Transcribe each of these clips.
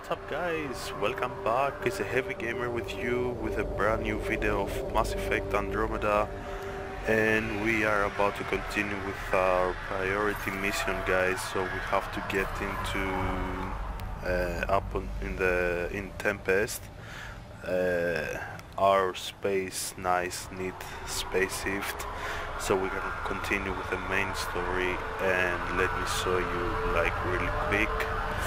What's up guys, welcome back. It's TheHeavyGamer with you with a brand new video of Mass Effect Andromeda, and we are about to continue with our priority mission, guys. So we have to get into in Tempest, our space nice neat spaceshift, so we can continue with the main story. And let me show you like really quick.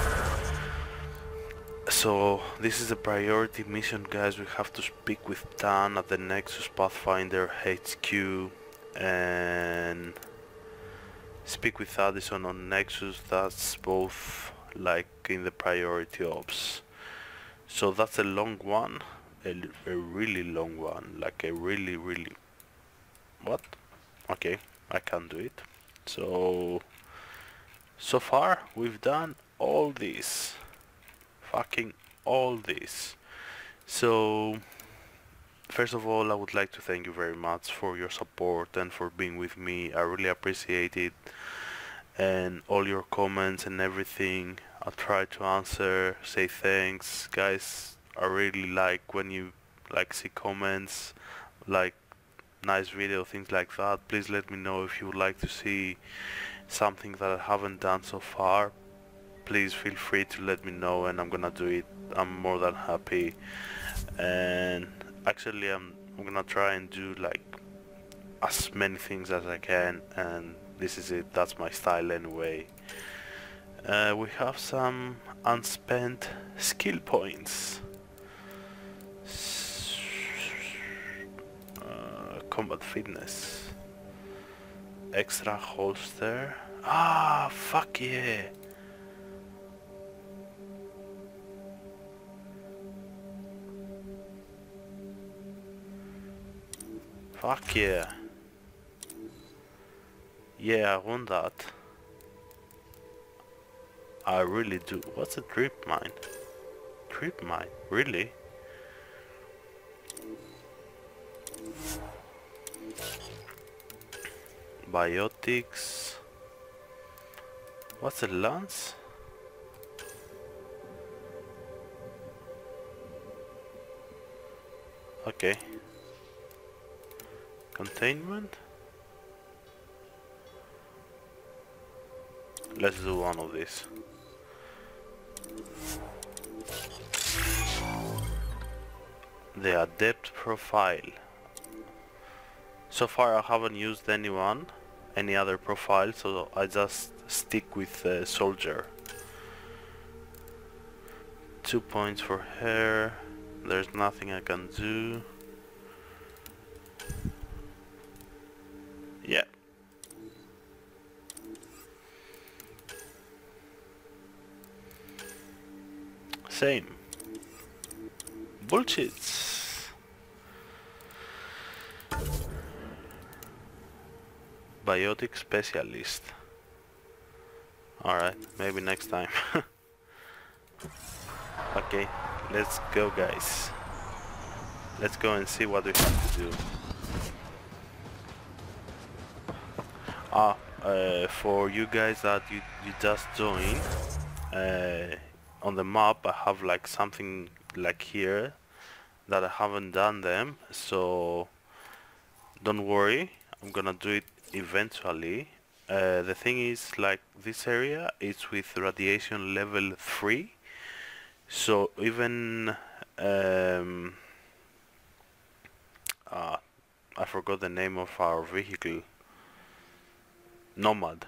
So this is a priority mission, guys. We have to speak with Dan at the Nexus Pathfinder HQ and speak with Addison on Nexus. That's both like in the priority ops. So that's a long one, a really long one, like a really what? Okay, I can't do it. So far we've done all this. Fucking all this. So first of all, I would like to thank you very much for your support and for being with me. I really appreciate it, and all your comments and everything. I'll try to answer, say thanks, guys. I really like when you like see comments like nice video, things like that. Please let me know if you would like to see something that I haven't done so far. Please feel free to let me know and I'm gonna do it. I'm more than happy. And actually I'm gonna try and do like as many things as I can, and this is it. That's my style anyway. We have some unspent skill points. Combat fitness. Extra holster. Ah, fuck yeah. Fuck yeah. Yeah, I want that. I really do. What's a trip mine? Trip mine? Really? Biotics. What's a lance? Okay. Containment? Let's do one of these. The adept profile. So far I haven't used any other profile, so I just stick with soldier. 2 points for her. There's nothing I can do. Yeah. Same. Bullshit. Biotic specialist. Alright, maybe next time. Okay, let's go guys. Let's go and see what we have to do. For you guys that you just joined, on the map I have like something like here that I haven't done them, so don't worry, I'm gonna do it eventually. The thing is, like, this area is with radiation level 3, so even I forgot the name of our vehicle. Nomad.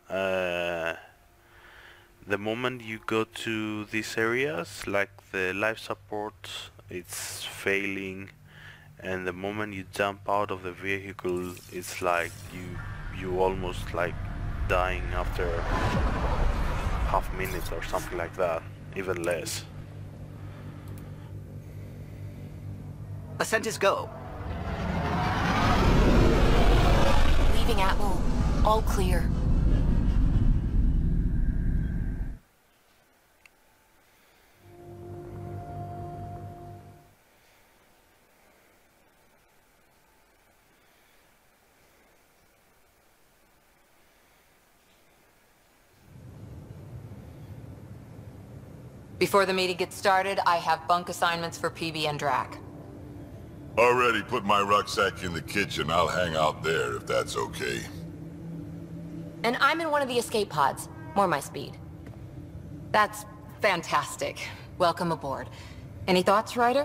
The moment you go to these areas, like the life support, it's failing, and the moment you jump out of the vehicle, it's like you almost like dying after half minute or something like that, even less. Ascent is go. Leaving Atmo. All clear. Before the meeting gets started, I have bunk assignments for PB and Drac. Already put my rucksack in the kitchen. I'll hang out there if that's okay. And I'm in one of the escape pods. More my speed. That's fantastic. Welcome aboard. Any thoughts, Ryder?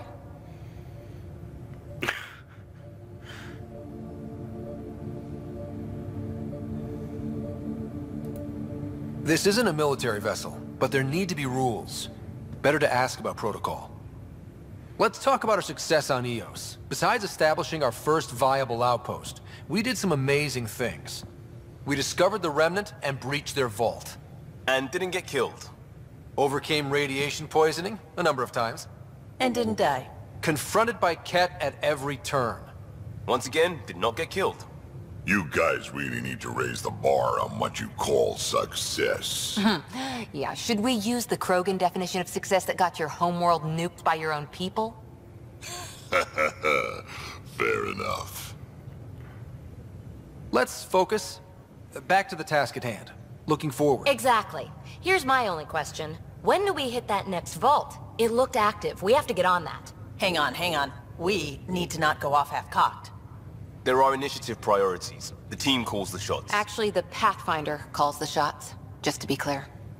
This isn't a military vessel, but there need to be rules. Better to ask about protocol. Let's talk about our success on Eos. Besides establishing our first viable outpost, we did some amazing things. We discovered the Remnant and breached their vault. And didn't get killed. Overcame radiation poisoning a number of times. And didn't die. Confronted by Ket at every turn. Once again, did not get killed. You guys really need to raise the bar on what you call success. Yeah, should we use the Krogan definition of success that got your homeworld nuked by your own people? Fair enough. Let's focus. Back to the task at hand. Looking forward. Exactly. Here's my only question. When do we hit that next vault? It looked active. We have to get on that. Hang on. We need to not go off half-cocked. There are initiative priorities. The team calls the shots. Actually, the Pathfinder calls the shots, just to be clear.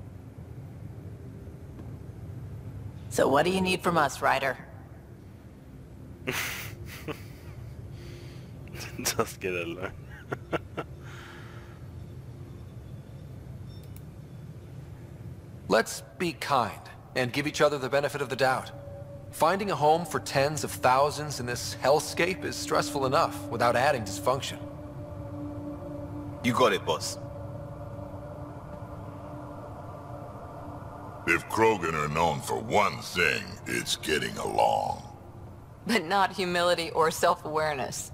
So what do you need from us, Ryder? Just get along. Let's be kind and give each other the benefit of the doubt. Finding a home for tens of thousands in this hellscape is stressful enough without adding dysfunction. You got it, boss. If Krogan are known for one thing, it's getting along. But not humility or self-awareness.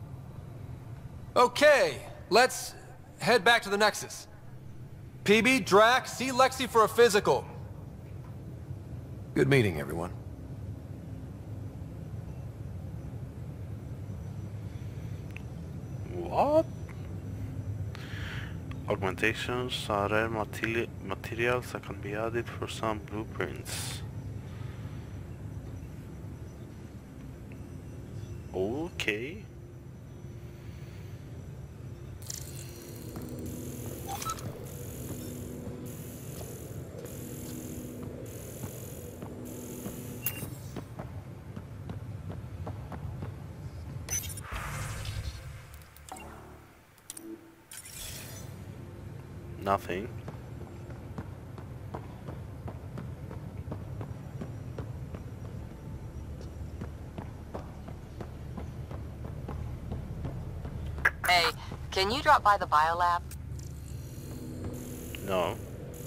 Okay, let's head back to the Nexus. PB, Drac, see Lexi for a physical. Good meeting, everyone. What? Augmentations are rare materials that can be added for some blueprints. Okay. Nothing. Hey, can you drop by the biolab? No.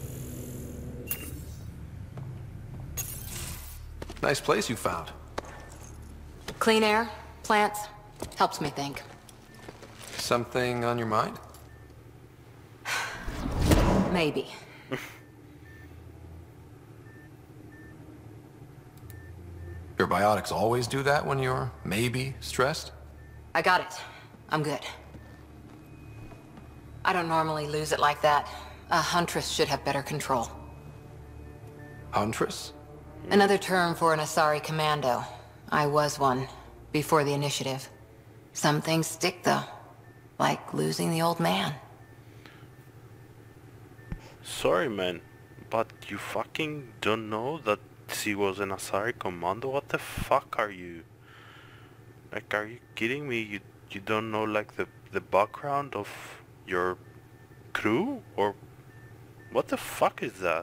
Nice place you found. Clean air, plants, helps me think. Something on your mind? Maybe. Your biotics always do that when you're maybe stressed? I got it. I'm good. I don't normally lose it like that. A huntress should have better control. Huntress? Another term for an Asari commando. I was one, before the initiative. Some things stick, though. Like losing the old man. Sorry, man, but you fucking don't know that she was an Asari commando? What the fuck are you? Like, are you kidding me? You don't know, like, the background of your crew? Or what the fuck is that?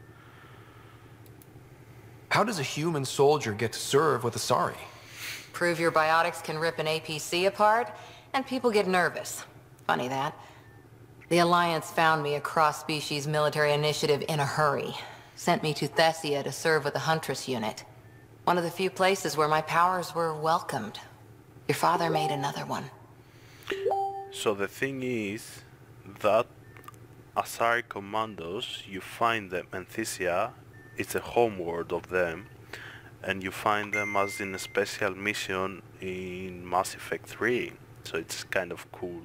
How does a human soldier get to serve with Asari? Prove your biotics can rip an APC apart, and people get nervous. Funny that. The Alliance found me a cross-species military initiative in a hurry. Sent me to Thessia to serve with the Huntress unit. One of the few places where my powers were welcomed. Your father made another one. So the thing is that Asari commandos, you find them in Thessia, it's a homeworld of them, and you find them as in a special mission in Mass Effect 3. So it's kind of cool.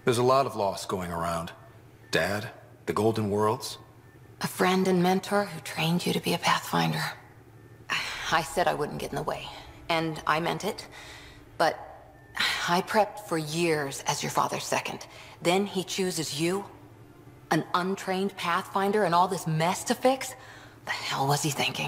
There's a lot of loss going around. Dad, the Golden Worlds. A friend and mentor who trained you to be a Pathfinder. I said I wouldn't get in the way, and I meant it. But I prepped for years as your father's second. Then he chooses you? An untrained Pathfinder and all this mess to fix? The hell was he thinking?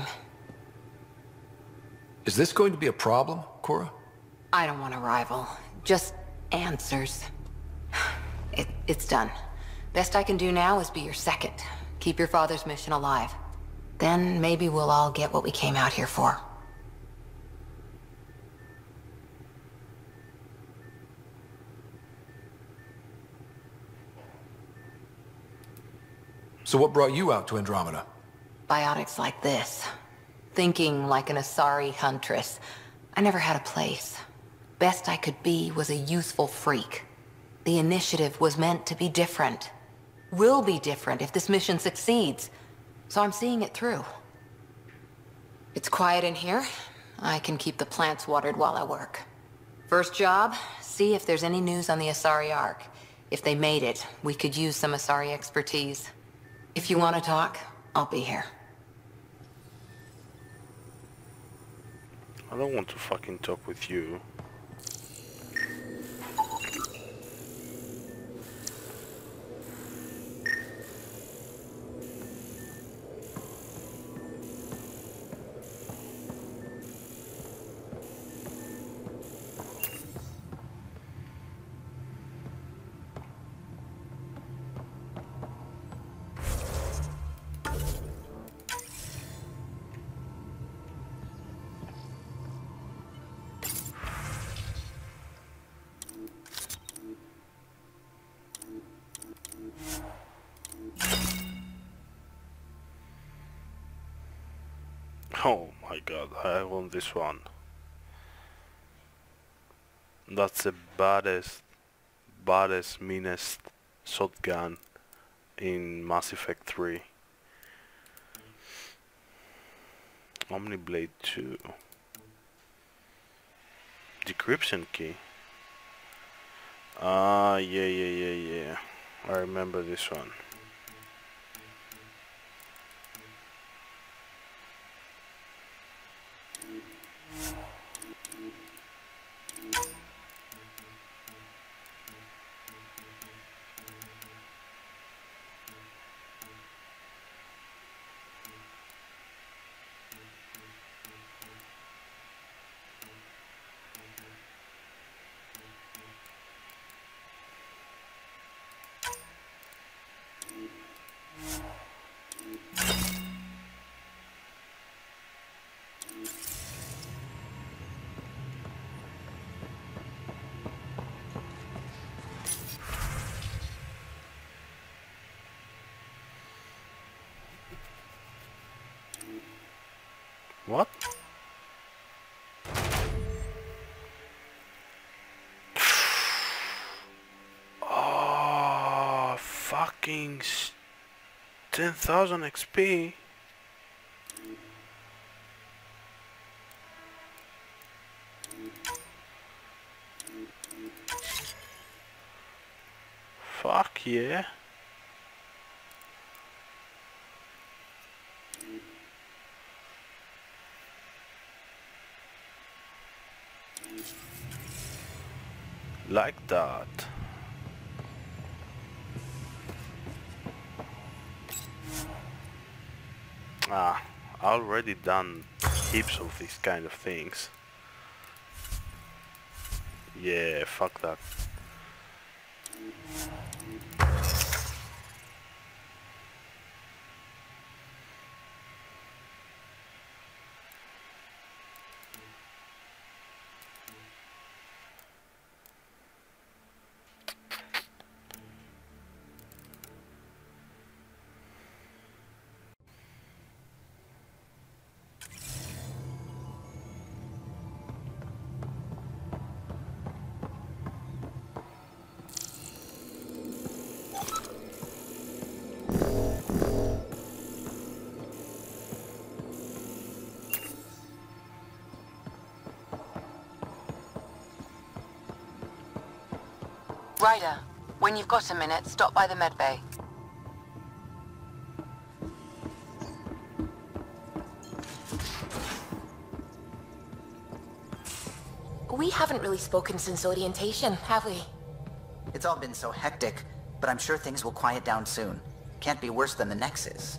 Is this going to be a problem, Cora? I don't want a rival. Just answers. It's done. Best I can do now is be your second. Keep your father's mission alive. Then maybe we'll all get what we came out here for. So what brought you out to Andromeda? Biotics like this. Thinking like an Asari huntress. I never had a place. Best I could be was a useful freak. The initiative was meant to be different. Will be different if this mission succeeds. So I'm seeing it through. It's quiet in here. I can keep the plants watered while I work. First job, see if there's any news on the Asari Ark. If they made it, we could use some Asari expertise. If you want to talk, I'll be here. I don't want to fucking talk with you. Oh my god, I want this one. That's the baddest, meanest shotgun in Mass Effect 3. Omniblade 2. Decryption key. Ah, yeah. I remember this one. What? Oh, fucking 10,000 XP. Fuck yeah. Like that. Ah, I already done heaps of these kind of things. Yeah, fuck that. Ryder, When you've got a minute, stop by the medbay. We haven't really spoken since orientation, have we? It's all been so hectic, but I'm sure things will quiet down soon. Can't be worse than the Nexus.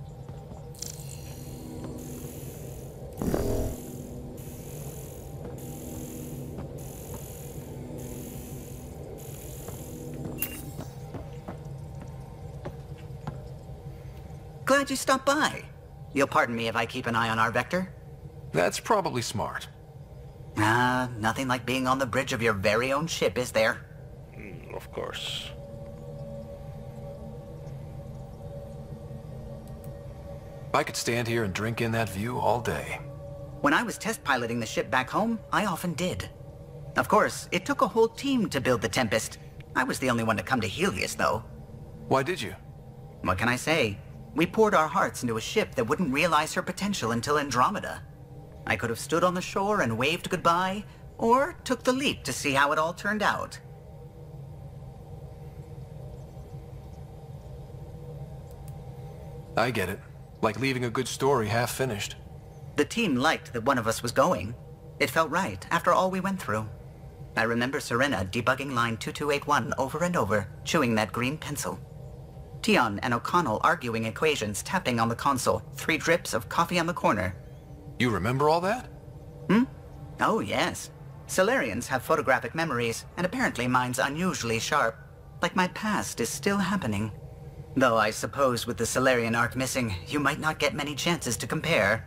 Glad you stopped by. You'll pardon me if I keep an eye on our vector? That's probably smart. Nothing like being on the bridge of your very own ship, is there? Of course. I could stand here and drink in that view all day. When I was test piloting the ship back home, I often did. Of course, it took a whole team to build the Tempest. I was the only one to come to Helios, though. Why did you? What can I say? We poured our hearts into a ship that wouldn't realize her potential until Andromeda. I could have stood on the shore and waved goodbye, or took the leap to see how it all turned out. I get it. Like leaving a good story half-finished. The team liked that one of us was going. It felt right, after all we went through. I remember Serena debugging line 2281 over and over, chewing that green pencil. Tion and O'Connell arguing equations, tapping on the console, 3 drips of coffee on the corner. You remember all that? Oh, yes. Solarians have photographic memories, and apparently mine's unusually sharp. Like my past is still happening. Though I suppose with the Solarian arc missing, you might not get many chances to compare.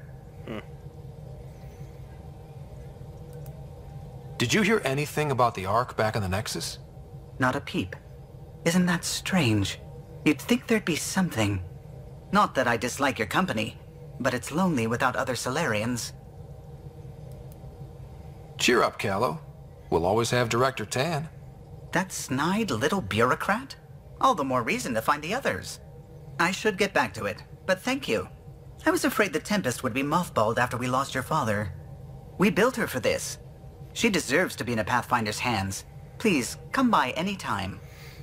Did you hear anything about the Ark back in the Nexus? Not a peep. Isn't that strange? You'd think there'd be something. Not that I dislike your company, but it's lonely without other Solarians. Cheer up, Callow. We'll always have Director Tan. That snide little bureaucrat? All the more reason to find the others. I should get back to it, but thank you. I was afraid the Tempest would be mothballed after we lost your father. We built her for this. She deserves to be in a Pathfinder's hands. Please, come by any time.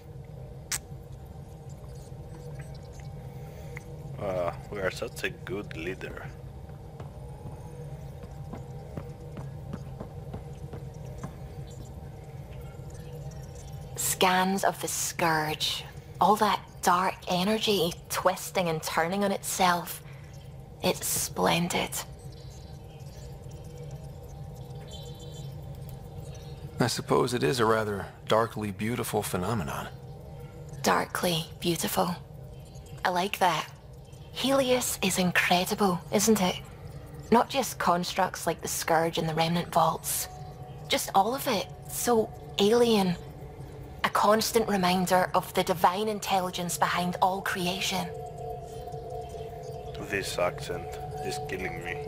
We are such a good leader. Scans of the Scourge. All that dark energy twisting and turning on itself. It's splendid. I suppose it is a rather darkly beautiful phenomenon. Darkly beautiful. I like that. Helios is incredible, isn't it? Not just constructs like the Scourge and the Remnant Vaults. Just all of it. So alien. A constant reminder of the divine intelligence behind all creation. This accent is killing me.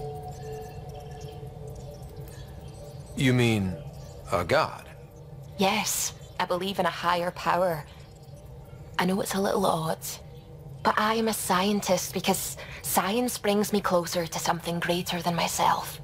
You mean a god? Yes, I believe in a higher power. I know it's a little odd, but I am a scientist because science brings me closer to something greater than myself.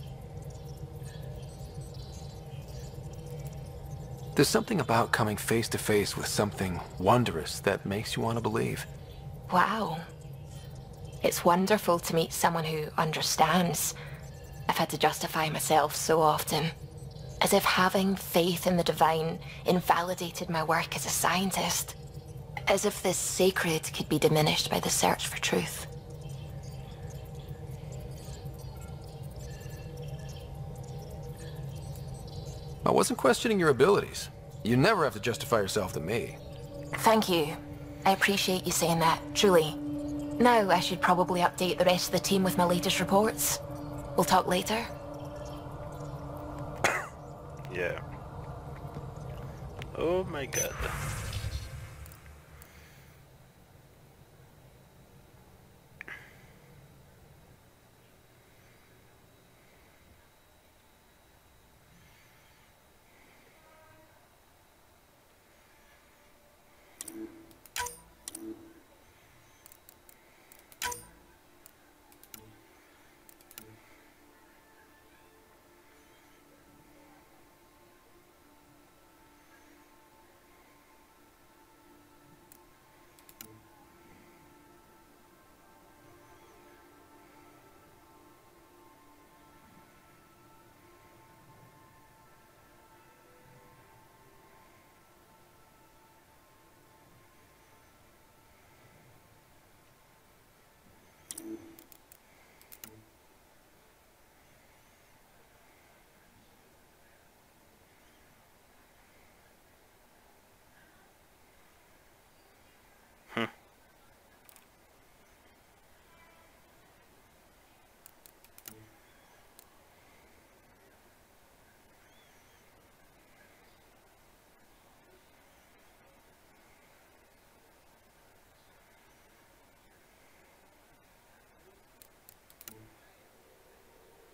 There's something about coming face to face with something wondrous that makes you want to believe. Wow. It's wonderful to meet someone who understands. I've had to justify myself so often. As if having faith in the divine invalidated my work as a scientist. As if this sacred could be diminished by the search for truth. I wasn't questioning your abilities. You never have to justify yourself to me. Thank you. I appreciate you saying that, truly. Now I should probably update the rest of the team with my latest reports. We'll talk later. Yeah. Oh my god.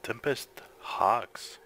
Tempest hacks.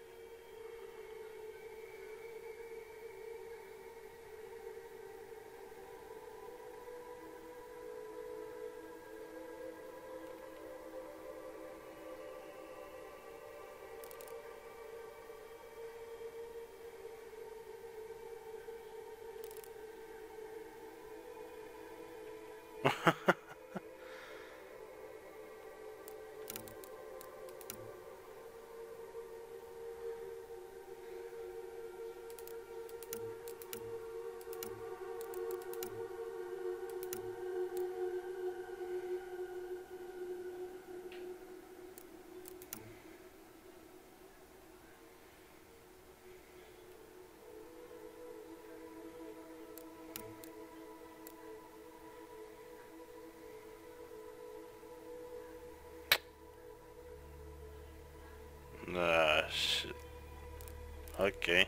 Shit. Okay.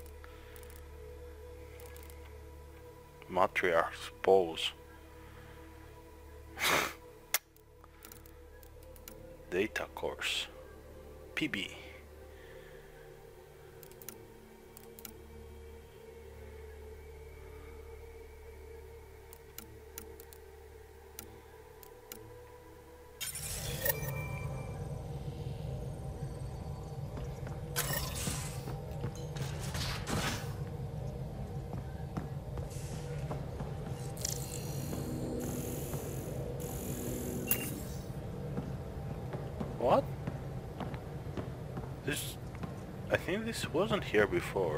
Matriarch's pose. Data course. PB. What? I think this wasn't here before.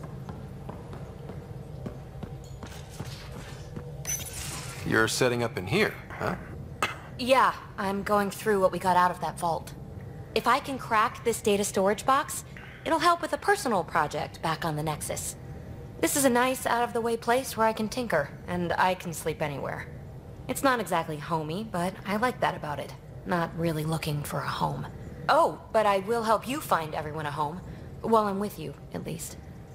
You're setting up in here, huh? Yeah, I'm going through what we got out of that vault. If I can crack this data storage box, it'll help with a personal project back on the Nexus. This is a nice, out-of-the-way place where I can tinker, and I can sleep anywhere. It's not exactly homey, but I like that about it. Not really looking for a home. Oh, but I will help you find everyone a home. While I'm with you, at least.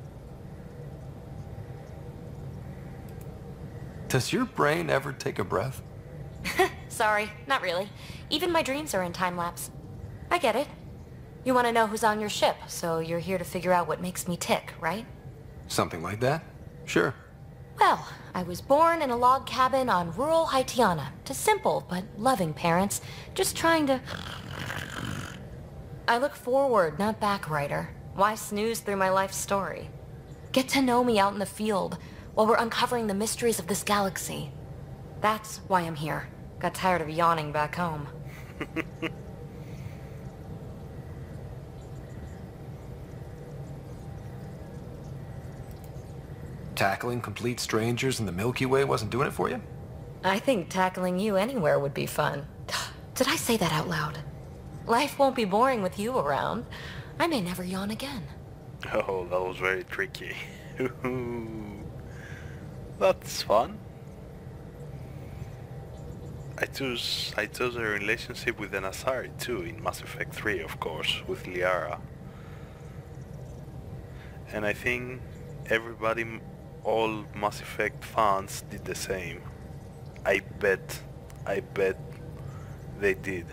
Does your brain ever take a breath? Sorry, not really. Even my dreams are in time-lapse. I get it. You want to know who's on your ship, so you're here to figure out what makes me tick, right? Something like that? Sure. Well, I was born in a log cabin on rural Haitiana to simple but loving parents, just trying to... I look forward, not back, Ryder. Why snooze through my life story? Get to know me out in the field while we're uncovering the mysteries of this galaxy. That's why I'm here. Got tired of yawning back home. Tackling complete strangers in the Milky Way wasn't doing it for you? I think tackling you anywhere would be fun. Did I say that out loud? Life won't be boring with you around. I may never yawn again. Oh, that was very tricky. That's fun. I chose a relationship with an Asari too in Mass Effect 3, of course, with Liara. And I think everybody, all Mass Effect fans did the same. I bet they did.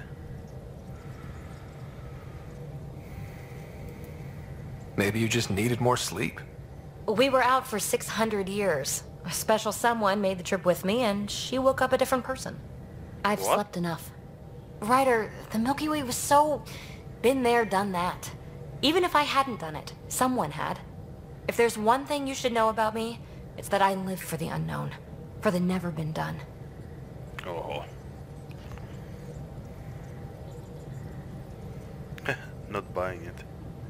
Maybe you just needed more sleep. We were out for 600 years. A special someone made the trip with me, and she woke up a different person. I've What? slept enough. Ryder, the Milky Way was so... been there, done that. Even if I hadn't done it, someone had. If there's one thing you should know about me, it's that I live for the unknown. For the never been done. Oh. Not buying it.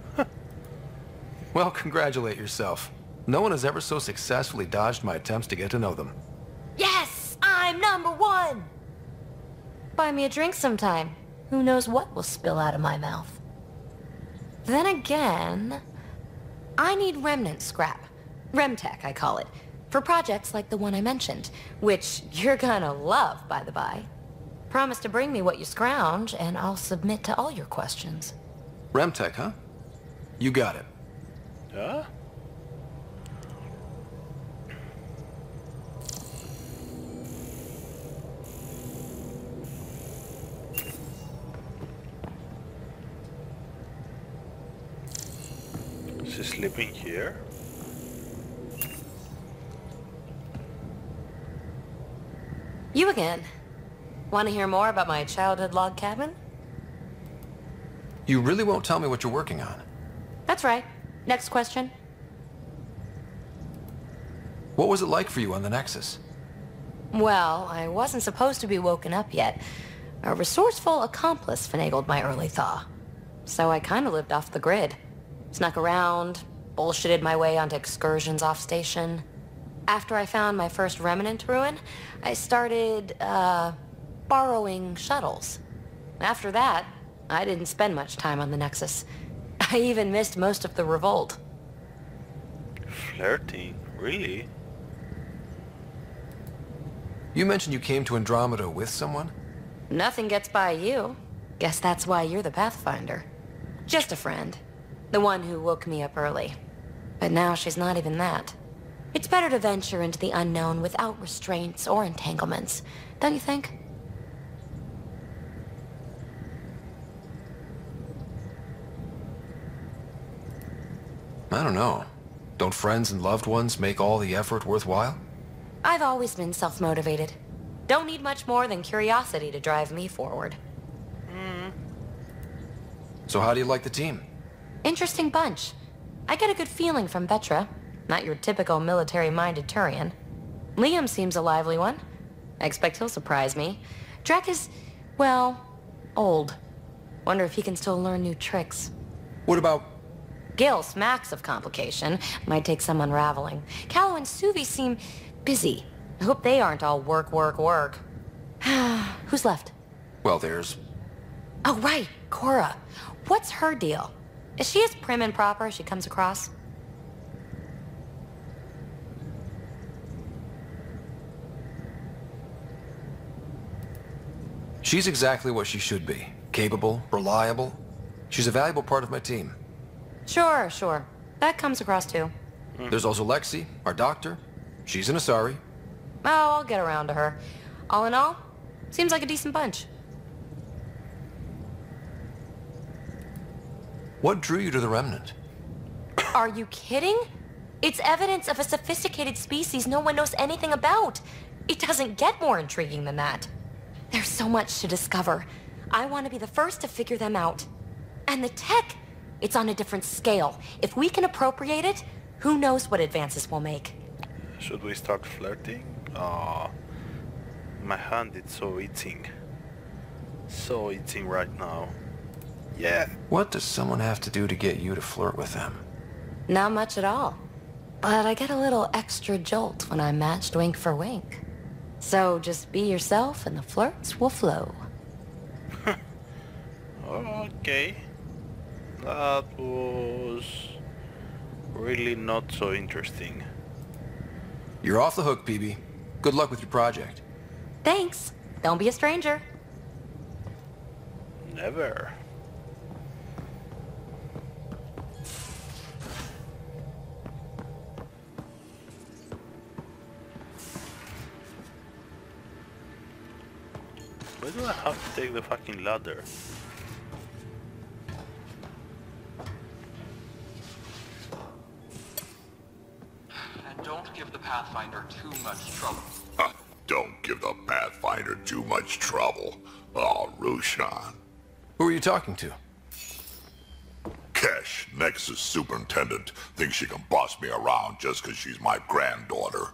Well, congratulate yourself. No one has ever so successfully dodged my attempts to get to know them. Yes! I'm #1! Buy me a drink sometime. Who knows what will spill out of my mouth. Then again... I need remnant scrap. Remtech, I call it. For projects like the one I mentioned. Which you're gonna love, by the by. Promise to bring me what you scrounge, and I'll submit to all your questions. Remtech, huh? You got it. Huh? sleeping here? You again. Want to hear more about my childhood log cabin? You really won't tell me what you're working on? That's right. Next question. What was it like for you on the Nexus? Well, I wasn't supposed to be woken up yet. A resourceful accomplice finagled my early thaw. So I kind of lived off the grid. Snuck around, bullshitted my way onto excursions off station. After I found my first remnant ruin, I started, borrowing shuttles. After that, I didn't spend much time on the Nexus. I even missed most of the revolt. Flirting? Really? You mentioned you came to Andromeda with someone? Nothing gets by you. Guess that's why you're the Pathfinder. Just a friend. The one who woke me up early. But now she's not even that. It's better to venture into the unknown without restraints or entanglements, don't you think? I don't know. Don't friends and loved ones make all the effort worthwhile? I've always been self-motivated. Don't need much more than curiosity to drive me forward. So how do you like the team? Interesting bunch. I get a good feeling from Vetra. Not your typical military-minded Turian. Liam seems a lively one. I expect he'll surprise me. Drek is, well, old. Wonder if he can still learn new tricks. What about... Gil smacks of complication. Might take some unraveling. Callow and Suvi seem busy. I hope they aren't all work, work, work. Who's left? Well, there's... Oh, right. Cora. What's her deal? Is she as prim and proper as she comes across? She's exactly what she should be. Capable, reliable. She's a valuable part of my team. Sure, sure. That comes across too. There's also Lexi, our doctor. She's an Asari. Oh, I'll get around to her. All in all, seems like a decent bunch. What drew you to the Remnant? Are you kidding? It's evidence of a sophisticated species no one knows anything about. It doesn't get more intriguing than that. There's so much to discover. I want to be the first to figure them out. And the tech, it's on a different scale. If we can appropriate it, who knows what advances we'll make. Should we start flirting? My hand is so itching. So itching right now. Yeah. What does someone have to do to get you to flirt with them? Not much at all. But I get a little extra jolt when I'm matched wink for wink. So just be yourself and the flirts will flow. Okay. That was really not so interesting. You're off the hook, PB. Good luck with your project. Thanks. Don't be a stranger. Never. Why do I have to take the fucking ladder? And don't give the Pathfinder too much trouble. Don't give the Pathfinder too much trouble. Oh, Roshan. Who are you talking to? Kesh, Nexus superintendent, thinks she can boss me around just because she's my granddaughter.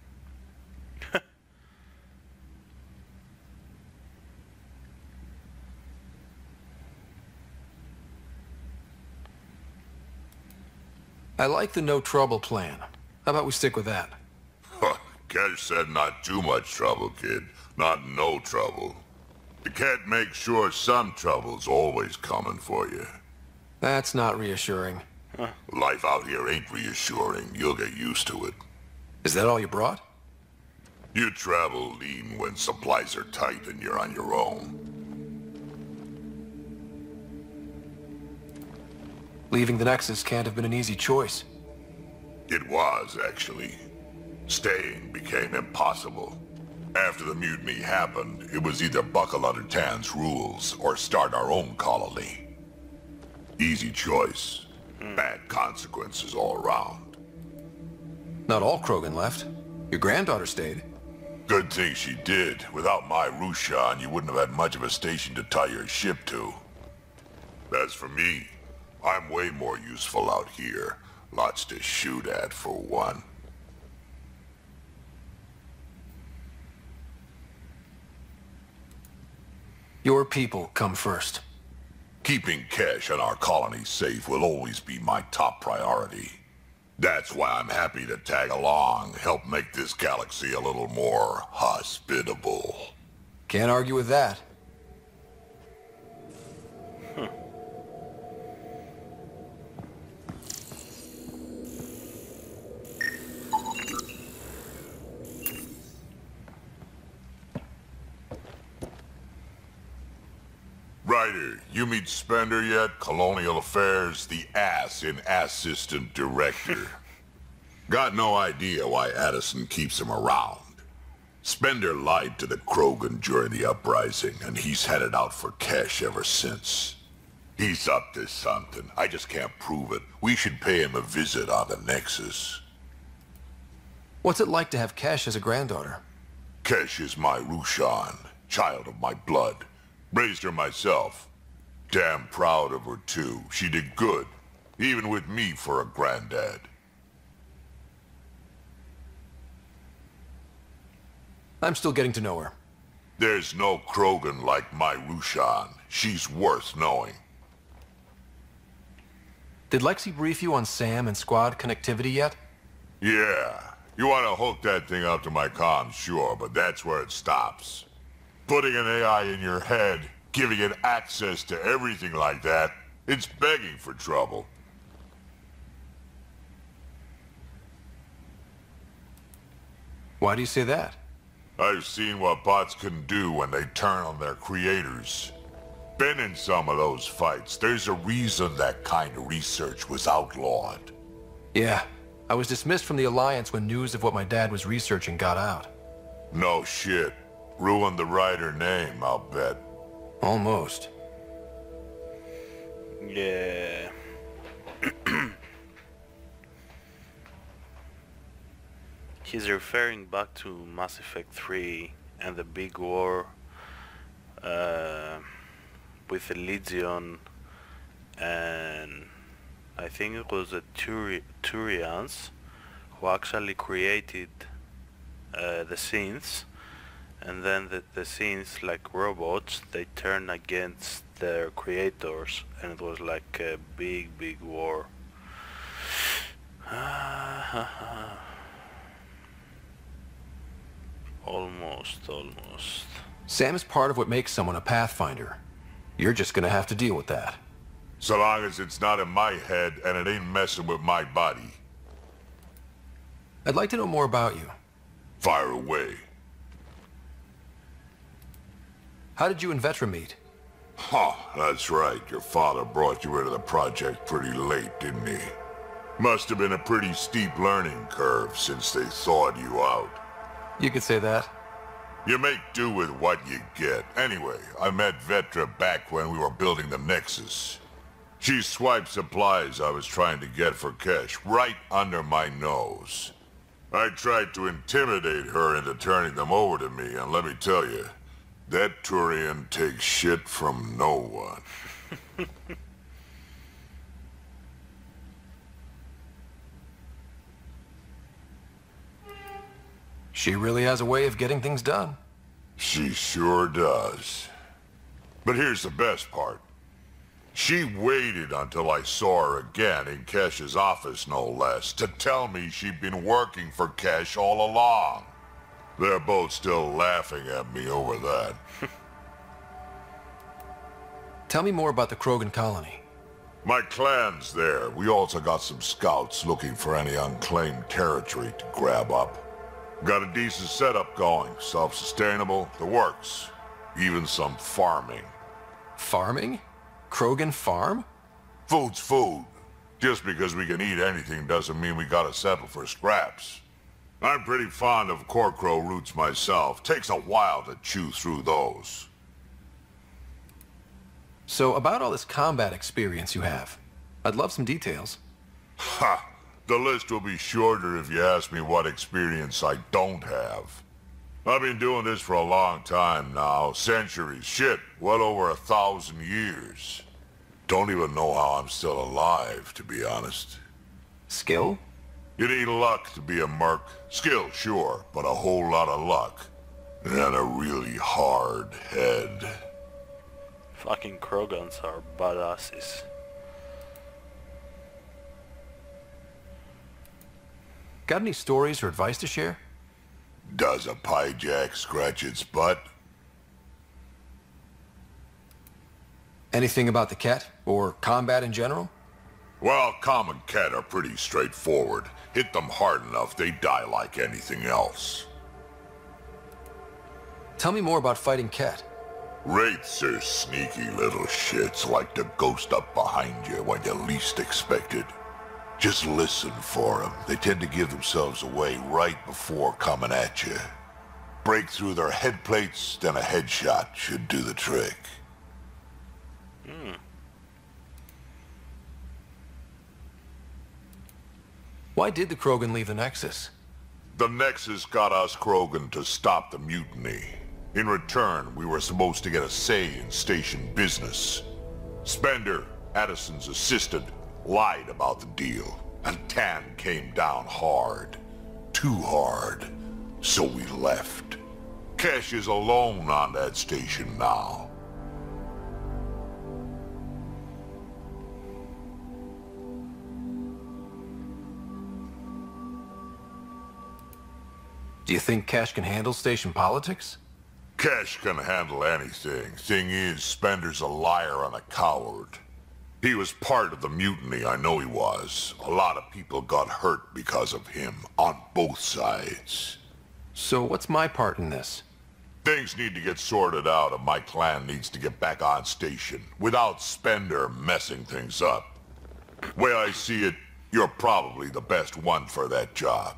I like the no trouble plan. How about we stick with that? Kesh said not too much trouble, kid. Not no trouble. You can't make sure some trouble's always coming for you. That's not reassuring. Life out here ain't reassuring. You'll get used to it. Is that all you brought? You travel lean when supplies are tight and you're on your own. Leaving the Nexus can't have been an easy choice. It was, actually. Staying became impossible. After the mutiny happened, it was either buckle under Tan's rules or start our own colony. Easy choice. Bad consequences all around. Not all Krogan left. Your granddaughter stayed. Good thing she did. Without my Rushan, you wouldn't have had much of a station to tie your ship to. As for me, I'm way more useful out here. Lots to shoot at, for one. Your people come first. Keeping Kesh and our colony safe will always be my top priority. That's why I'm happy to tag along, help make this galaxy a little more hospitable. Can't argue with that. Ryder, you meet Spender yet? Colonial Affairs, the ass in Assistant Director. Got no idea why Addison keeps him around. Spender lied to the Krogan during the uprising, and he's headed out for Kesh ever since. He's up to something. I just can't prove it. We should pay him a visit on the Nexus. What's it like to have Kesh as a granddaughter? Kesh is my Rushan, child of my blood. Raised her myself. Damn proud of her, too. She did good, even with me for a granddad. I'm still getting to know her. There's no Krogan like my Rushan. She's worth knowing. Did Lexi brief you on SAM and squad connectivity yet? Yeah. You want to hook that thing up to my comms, sure, but that's where it stops. Putting an AI in your head, giving it access to everything like that, it's begging for trouble. Why do you say that? I've seen what bots can do when they turn on their creators. Been in some of those fights. There's a reason that kind of research was outlawed. Yeah. I was dismissed from the Alliance when news of what my dad was researching got out. No shit. Ruined the Ryder name, I'll bet. Almost. Yeah. He's referring back to Mass Effect 3 and the big war with the Legion, and I think it was the Turians who actually created the synths, and then the synths, like robots, they turn against their creators, and it was like a big war. Almost. Sam is part of what makes someone a Pathfinder. You're just gonna have to deal with that. So long as it's not in my head and it ain't messing with my body. I'd like to know more about you. Fire away. How did you and Vetra meet? Huh, that's right. Your father brought you into the project pretty late, didn't he? Must have been a pretty steep learning curve since they thawed you out. You could say that. You make do with what you get. Anyway, I met Vetra back when we were building the Nexus. She swiped supplies I was trying to get for Kesh right under my nose. I tried to intimidate her into turning them over to me, and let me tell you, that Turian takes shit from no one. She really has a way of getting things done. She sure does. But here's the best part. She waited until I saw her again in Kesh's office, no less, to tell me she'd been working for Kesh all along. They're both still laughing at me over that. Tell me more about the Krogan colony. My clan's there. We also got some scouts looking for any unclaimed territory to grab up. Got a decent setup going, self-sustainable, the works. Even some farming. Farming? Krogan farm? Food's food. Just because we can eat anything doesn't mean we gotta settle for scraps. I'm pretty fond of Corcrow roots myself. Takes a while to chew through those. So about all this combat experience you have, I'd love some details. Ha! The list will be shorter if you ask me what experience I don't have. I've been doing this for a long time now. Centuries. Shit, well over 1,000 years. Don't even know how I'm still alive, to be honest. Skill? You need luck to be a merc. Skill, sure, but a whole lot of luck. And a really hard head. Fucking Krogans are badasses. Got any stories or advice to share? Does a pyjak scratch its butt? Anything about the Ket? Or combat in general? Well, common Ket are pretty straightforward. Hit them hard enough, they die like anything else. Tell me more about fighting Ket. Wraiths are sneaky little shits like to ghost up behind you when you least expect it. Just listen for them. They tend to give themselves away right before coming at you. Break through their head plates, then a headshot should do the trick. Why did the Krogan leave the Nexus? The Nexus got us Krogan to stop the mutiny. In return, we were supposed to get a say in station business. Spender, Addison's assistant, lied about the deal, and Tan came down hard. Too hard. So we left. Kesh is alone on that station now. Do you think Cash can handle station politics? Kesh can handle anything. Thing is, Spender's a liar and a coward. He was part of the mutiny, I know he was. A lot of people got hurt because of him, on both sides. So what's my part in this? Things need to get sorted out and my clan needs to get back on station, without Spender messing things up. Way I see it, you're probably the best one for that job.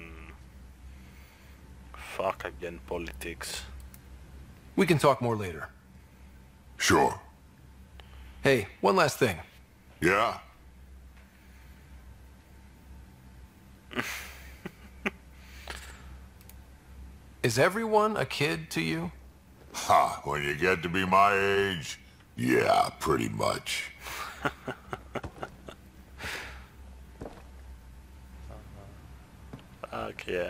Fuck again, politics. We can talk more later. Sure. Hey, one last thing. Yeah? Is everyone a kid to you? Ha, when you get to be my age, yeah, pretty much. Fuck yeah.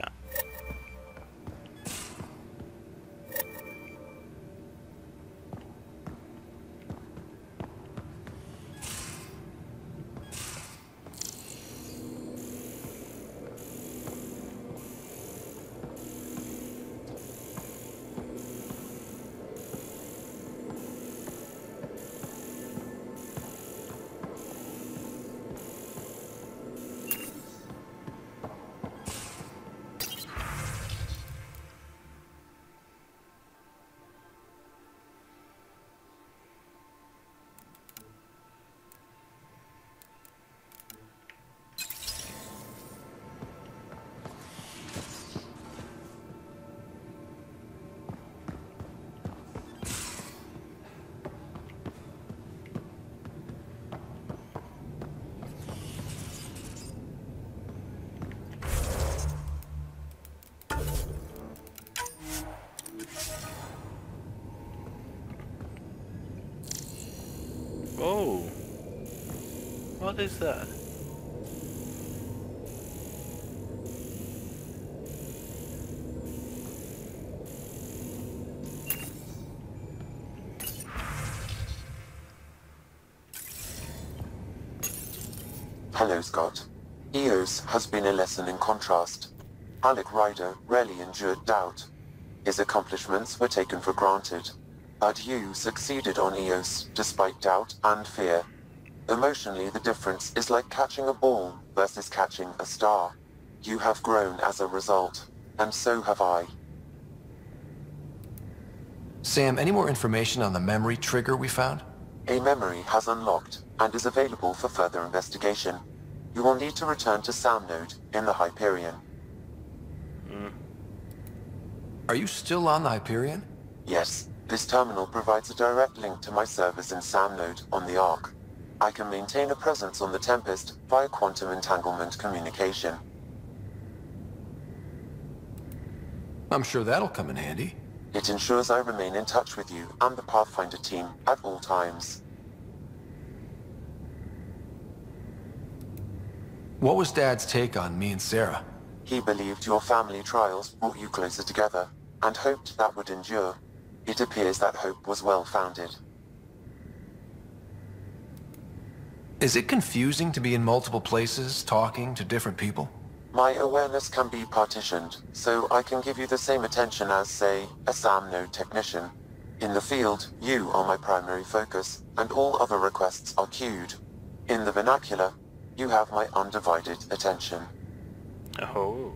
Oh, what is that? Hello, Scott. EOS has been a lesson in contrast. Alec Ryder rarely endured doubt. His accomplishments were taken for granted. But you succeeded on EOS, despite doubt and fear. Emotionally, the difference is like catching a ball versus catching a star. You have grown as a result, and so have I. Sam, any more information on the memory trigger we found? A memory has unlocked, and is available for further investigation. You will need to return to Sound Node in the Hyperion. Are you still on the Hyperion? Yes. This terminal provides a direct link to my servers in Sound Node on the Ark. I can maintain a presence on the Tempest via quantum entanglement communication. I'm sure that'll come in handy. It ensures I remain in touch with you and the Pathfinder team at all times. What was Dad's take on me and Sarah? He believed your family trials brought you closer together, and hoped that would endure. It appears that hope was well-founded. Is it confusing to be in multiple places, talking to different people? My awareness can be partitioned, so I can give you the same attention as, say, a SAM node technician. In the field, you are my primary focus, and all other requests are queued. In the vernacular, you have my undivided attention. Oh.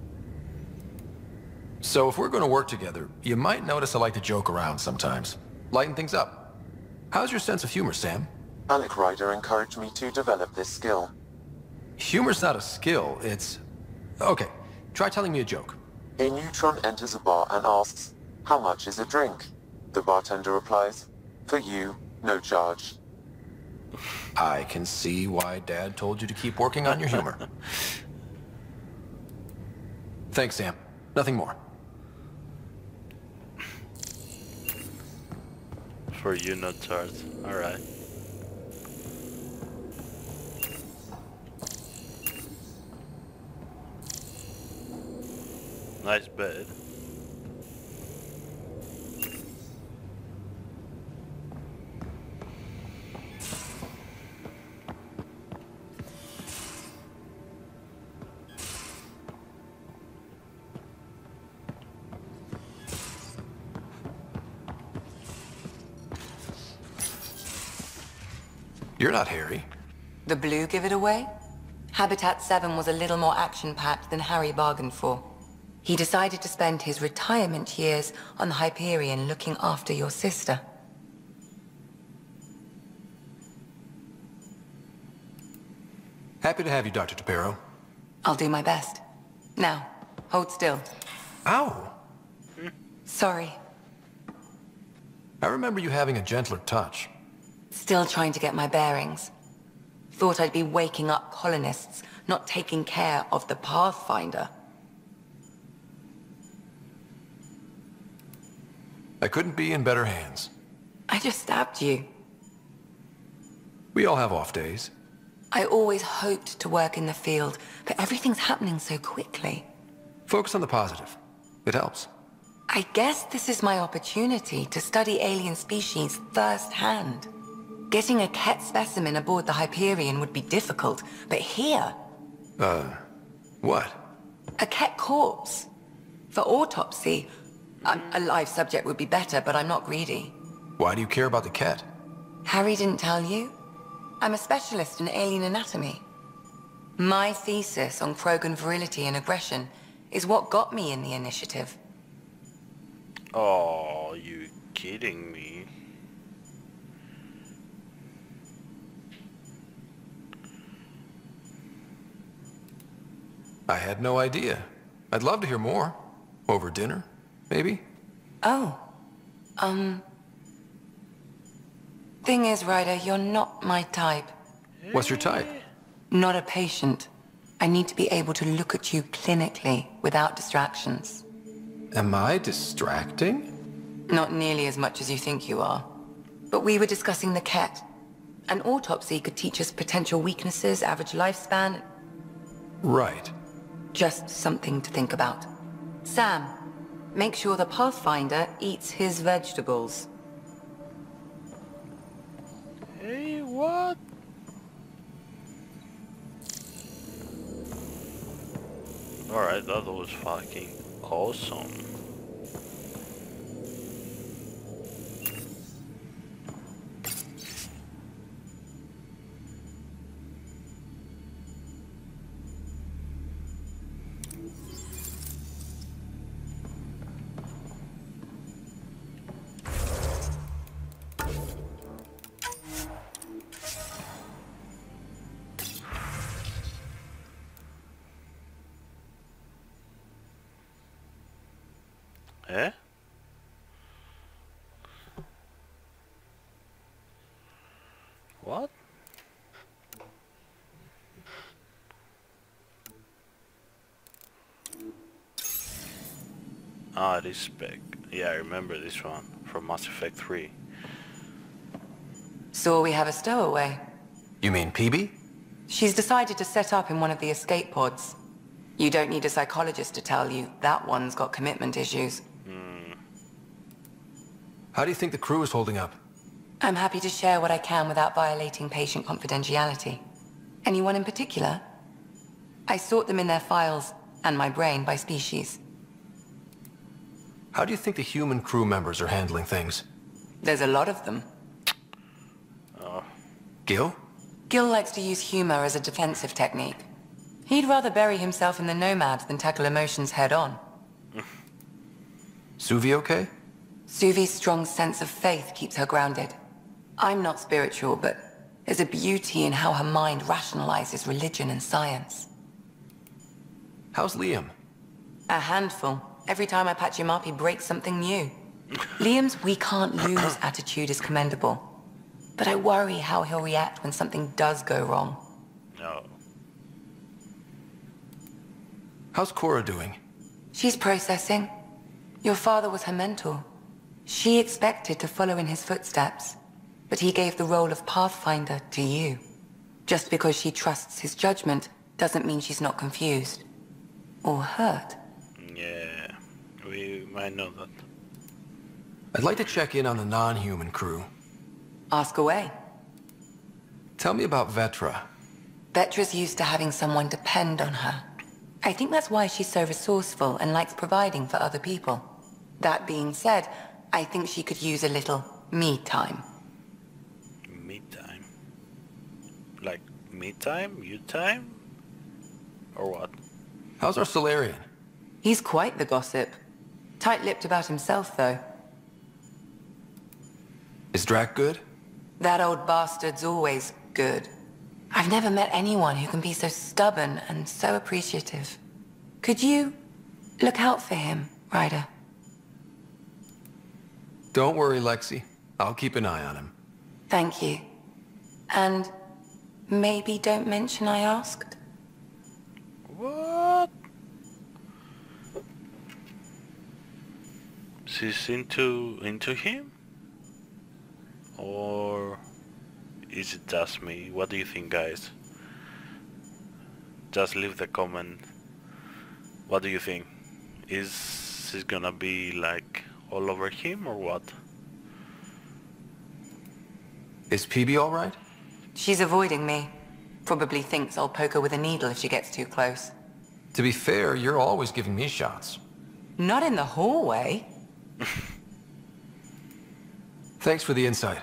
So if we're going to work together, you might notice I like to joke around sometimes. Lighten things up. How's your sense of humor, Sam? Alec Ryder encouraged me to develop this skill. Humor's not a skill, it's... Okay, try telling me a joke. A neutron enters a bar and asks, "How much is a drink?" The bartender replies, "For you, no charge." I can see why Dad told you to keep working on your humor. Thanks, Sam. Nothing more. For you, no charge. Alright. Nice bed. You're not Harry. The blue give it away? Habitat 7 was a little more action-packed than Harry bargained for. He decided to spend his retirement years on the Hyperion looking after your sister. Happy to have you, Dr. DePero. I'll do my best. Now, hold still. Ow! Sorry. I remember you having a gentler touch. Still trying to get my bearings. Thought I'd be waking up colonists, not taking care of the Pathfinder. I couldn't be in better hands. I just stabbed you. We all have off days. I always hoped to work in the field, but everything's happening so quickly. Focus on the positive. It helps. I guess this is my opportunity to study alien species firsthand. Getting a Ket specimen aboard the Hyperion would be difficult, but here... What? A Ket corpse. For autopsy, a live subject would be better, but I'm not greedy. Why do you care about the Ket? Harry didn't tell you? I'm a specialist in alien anatomy. My thesis on Krogan virility and aggression is what got me in the initiative. Oh, you kidding me? I had no idea. I'd love to hear more. Over dinner, maybe? Oh. Thing is, Ryder, you're not my type. What's your type? Not a patient. I need to be able to look at you clinically without distractions. Am I distracting? Not nearly as much as you think you are. But we were discussing the Ket. An autopsy could teach us potential weaknesses, average lifespan. Right. Just something to think about. Sam, make sure the Pathfinder eats his vegetables. Hey, what? Alright, that was fucking awesome. Eh? What? Ah, this spec. Yeah, I remember this one from Mass Effect 3. So we have a stowaway. You mean PB? She's decided to set up in one of the escape pods. You don't need a psychologist to tell you that one's got commitment issues. How do you think the crew is holding up? I'm happy to share what I can without violating patient confidentiality. Anyone in particular? I sort them in their files and my brain by species. How do you think the human crew members are handling things? There's a lot of them. Gil? Gil likes to use humor as a defensive technique. He'd rather bury himself in the Nomad than tackle emotions head-on. Suvi okay? Suvi's strong sense of faith keeps her grounded. I'm not spiritual, but there's a beauty in how her mind rationalizes religion and science. How's Liam? A handful. Every time I patch him up, he breaks something new. Liam's "we can't lose" attitude is commendable. But I worry how he'll react when something does go wrong. No. How's Cora doing? She's processing. Your father was her mentor. She expected to follow in his footsteps, but he gave the role of Pathfinder to you. Just because she trusts his judgment doesn't mean she's not confused. Or hurt. Yeah, we might know that. I'd like to check in on the non-human crew. Ask away. Tell me about Vetra. Vetra's used to having someone depend on her. I think that's why she's so resourceful and likes providing for other people. That being said, I think she could use a little me time. Me time? Like me time? You time? Or what? How's our Solarian? He's quite the gossip. Tight-lipped about himself, though. Is Drac good? That old bastard's always good. I've never met anyone who can be so stubborn and so appreciative. Could you look out for him, Ryder? Don't worry, Lexi. I'll keep an eye on him. Thank you. And maybe don't mention I asked? What? She's into him? Or is it just me? What do you think, guys? Just leave the comment. What do you think? Is she gonna be like all over him or what? Is PB alright? She's avoiding me. Probably thinks I'll poke her with a needle if she gets too close. To be fair, you're always giving me shots. Not in the hallway. Thanks for the insight.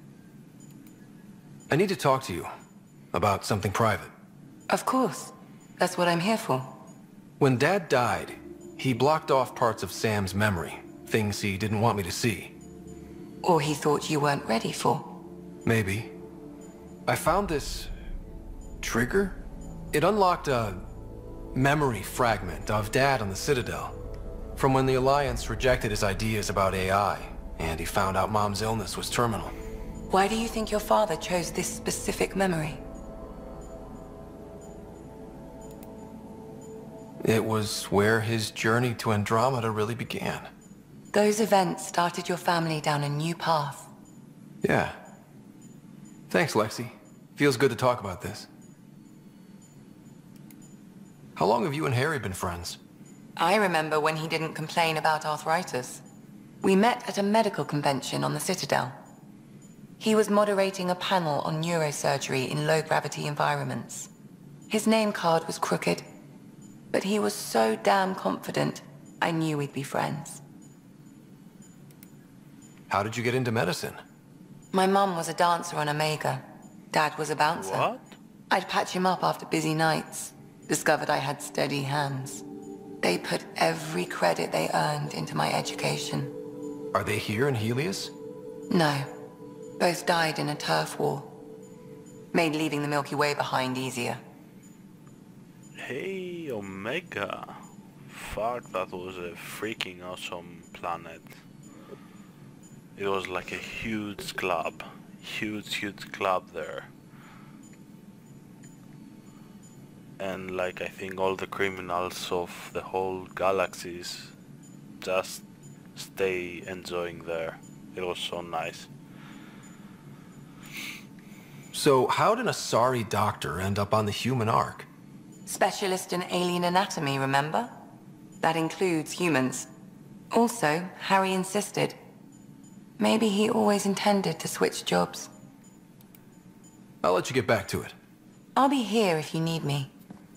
I need to talk to you about something private. Of course. That's what I'm here for. When Dad died, he blocked off parts of Sam's memory, things he didn't want me to see. Or he thought you weren't ready for. Maybe. I found this trigger. It unlocked a memory fragment of Dad on the Citadel, from when the Alliance rejected his ideas about AI, and he found out Mom's illness was terminal. Why do you think your father chose this specific memory? It was where his journey to Andromeda really began. Those events started your family down a new path. Yeah. Thanks, Lexi. Feels good to talk about this. How long have you and Harry been friends? I remember when he didn't complain about arthritis. We met at a medical convention on the Citadel. He was moderating a panel on neurosurgery in low-gravity environments. His name card was crooked, but he was so damn confident, I knew we'd be friends. How did you get into medicine? My mum was a dancer on Omega. Dad was a bouncer. What? I'd patch him up after busy nights. Discovered I had steady hands. They put every credit they earned into my education. Are they here in Helios? No. Both died in a turf war. Made leaving the Milky Way behind easier. Hey, Omega. Fuck, that was a freaking awesome planet. It was like a huge club. Huge club there. And like I think all the criminals of the whole galaxies just stay enjoying there. It was so nice. So how did a sorry doctor end up on the human ark? Specialist in alien anatomy, remember? That includes humans. Also, Harry insisted. Maybe he always intended to switch jobs. I'll let you get back to it. I'll be here if you need me.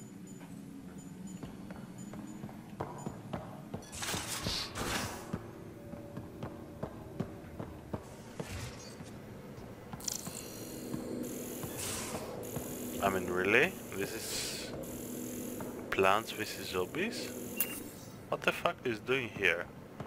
I mean, really? This is Plants vs Zombies? What the fuck is doing here?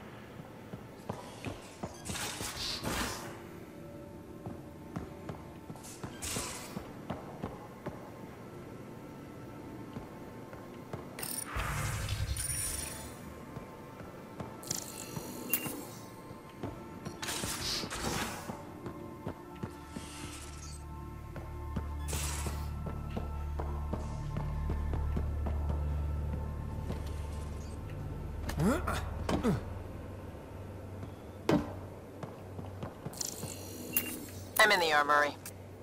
I'm in the armory.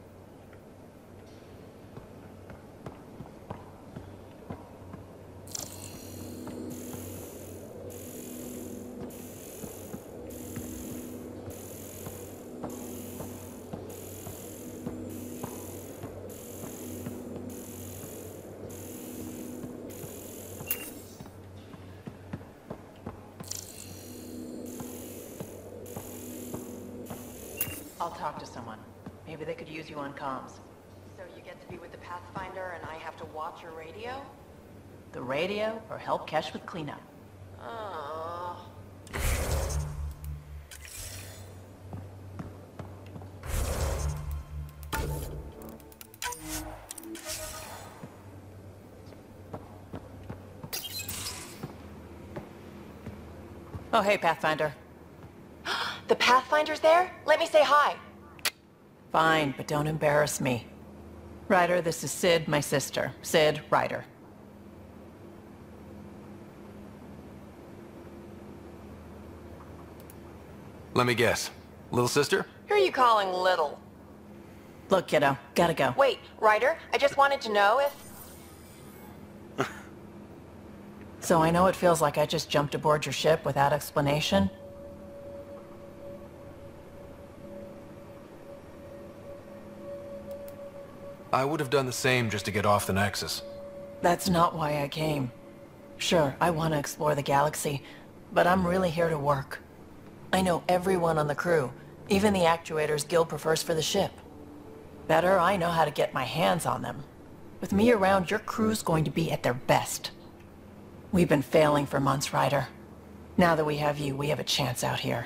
I'll talk to someone. Maybe they could use you on comms. So you get to be with the Pathfinder and I have to watch your radio? The radio, or help Kesh with cleanup. Oh. Oh, hey, Pathfinder. The Pathfinder's there? Let me say hi. Fine, but don't embarrass me. Ryder, this is Sid, my sister. Sid, Ryder. Let me guess. Little sister? Who are you calling little? Look, kiddo, gotta go. Wait, Ryder, I just wanted to know if... So I know it feels like I just jumped aboard your ship without explanation. I would have done the same just to get off the Nexus. That's not why I came. Sure, I want to explore the galaxy, but I'm really here to work. I know everyone on the crew, even the actuators Guild prefers for the ship. Better, I know how to get my hands on them. With me around, your crew's going to be at their best. We've been failing for months, Ryder. Now that we have you, we have a chance out here.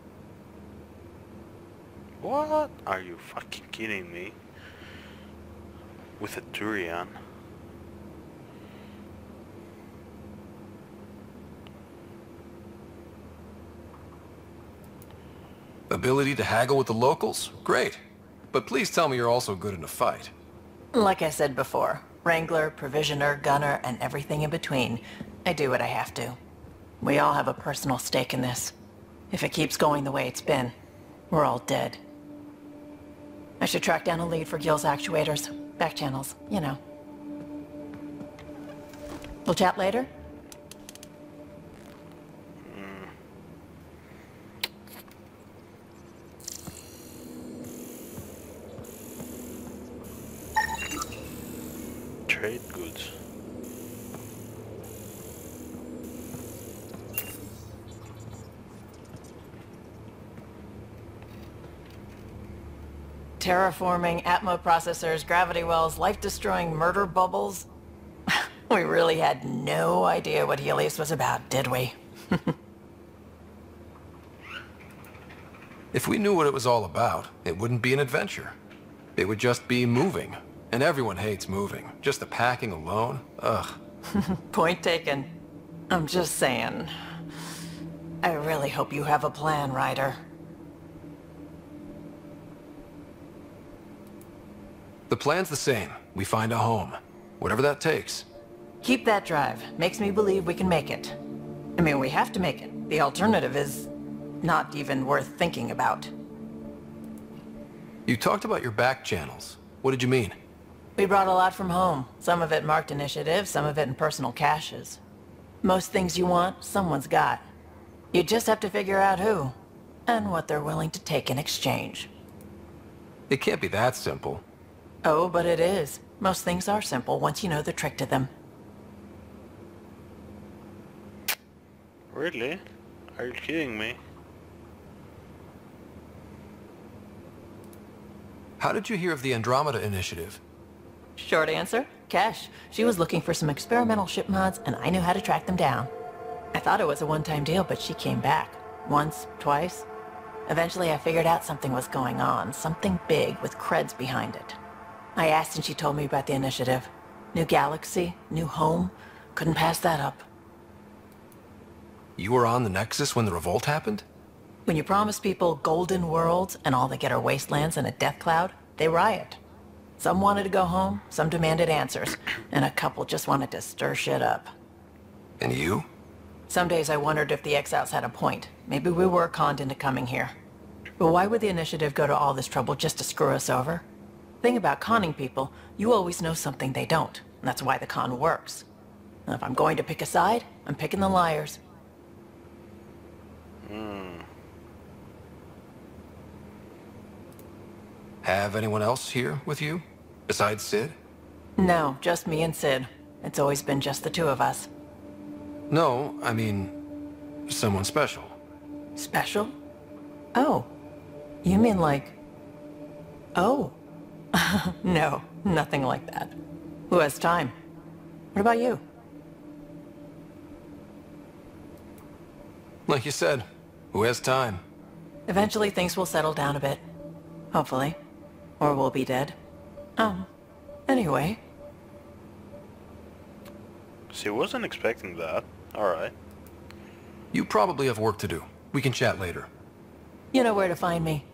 What? Are you fucking kidding me? With a Turian? Ability to haggle with the locals? Great. But please tell me you're also good in a fight. Like I said before, Wrangler, Provisioner, Gunner, and everything in between. I do what I have to. We all have a personal stake in this. If it keeps going the way it's been, we're all dead. I should track down a lead for Gil's actuators. Back channels, you know. We'll chat later? Trade goods. Terraforming, Atmo processors, gravity wells, life-destroying murder bubbles. We really had no idea what Helios was about, did we? If we knew what it was all about, it wouldn't be an adventure. It would just be moving. And everyone hates moving. Just the packing alone, ugh. Point taken. I'm just saying. I really hope you have a plan, Ryder. The plan's the same. We find a home. Whatever that takes. Keep that drive. Makes me believe we can make it. I mean, we have to make it. The alternative is not even worth thinking about. You talked about your back channels. What did you mean? We brought a lot from home. Some of it marked initiative, some of it in personal caches. Most things you want, someone's got. You just have to figure out who, and what they're willing to take in exchange. It can't be that simple. Oh, but it is. Most things are simple once you know the trick to them. Really? Are you kidding me? How did you hear of the Andromeda Initiative? Short answer, Cash. She was looking for some experimental ship mods, and I knew how to track them down. I thought it was a one-time deal, but she came back. Once, twice. Eventually I figured out something was going on, something big with creds behind it. I asked and she told me about the initiative. New galaxy, new home. Couldn't pass that up. You were on the Nexus when the revolt happened? When you promise people golden worlds and all they get are wastelands and a death cloud, they riot. Some wanted to go home, some demanded answers, and a couple just wanted to stir shit up. And you? Some days I wondered if the exiles had a point. Maybe we were conned into coming here. But why would the initiative go to all this trouble just to screw us over? Thing about conning people, you always know something they don't. And that's why the con works. And if I'm going to pick a side, I'm picking the liars. Have anyone else here with you? Besides Sid? No, just me and Sid. It's always been just the two of us. No, I mean, someone special. Special? Oh. You mean like... Oh. No, nothing like that. Who has time? What about you? Like you said, who has time? Eventually things will settle down a bit. Hopefully. Or we'll be dead. Anyway. She wasn't expecting that. Alright. You probably have work to do. We can chat later. You know where to find me.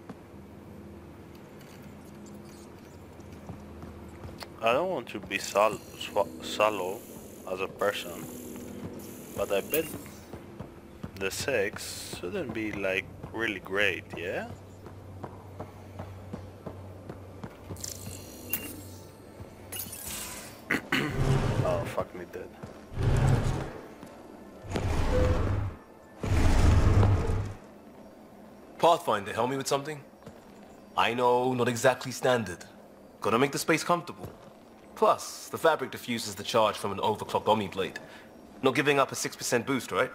I don't want to be shallow as a person, but I bet the sex shouldn't be like really great, yeah? Oh, fuck me dead. Pathfinder, help me with something? I know, not exactly standard. Gotta make the space comfortable. Plus, the fabric diffuses the charge from an overclocked Omni blade. Not giving up a 6% boost, right?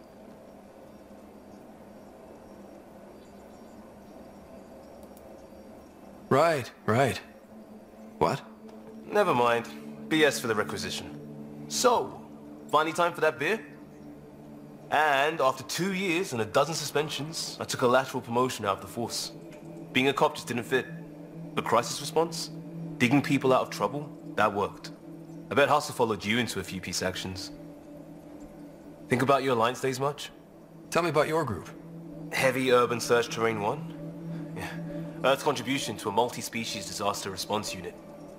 Right. What? Never mind. BS for the requisition. So, finally time for that beer? And after 2 years and a dozen suspensions, I took a lateral promotion out of the force. Being a cop just didn't fit. But crisis response? Digging people out of trouble? That worked. I bet Hustle followed you into a few peace actions. Think about your Alliance days much? Tell me about your group. Heavy Urban Search Terrain 1? Yeah. Earth's contribution to a multi-species disaster response unit.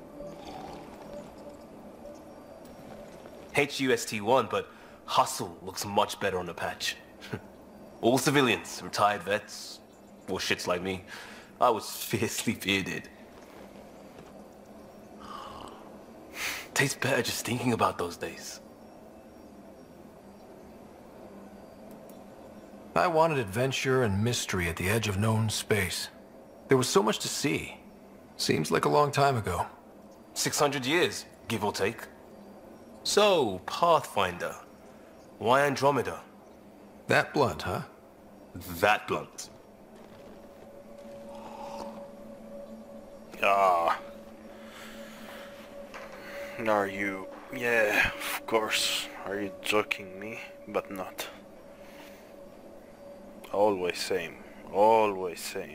HUST-1, but Hustle looks much better on the patch. All civilians, retired vets, or shits like me. I was fiercely bearded. Tastes better just thinking about those days. I wanted adventure and mystery at the edge of known space. There was so much to see. Seems like a long time ago. 600 years, give or take. So, Pathfinder. Why Andromeda? That blunt, huh? That blunt. Ah. Are you... Yeah, of course. Are you joking me? But not. Always same. Always same.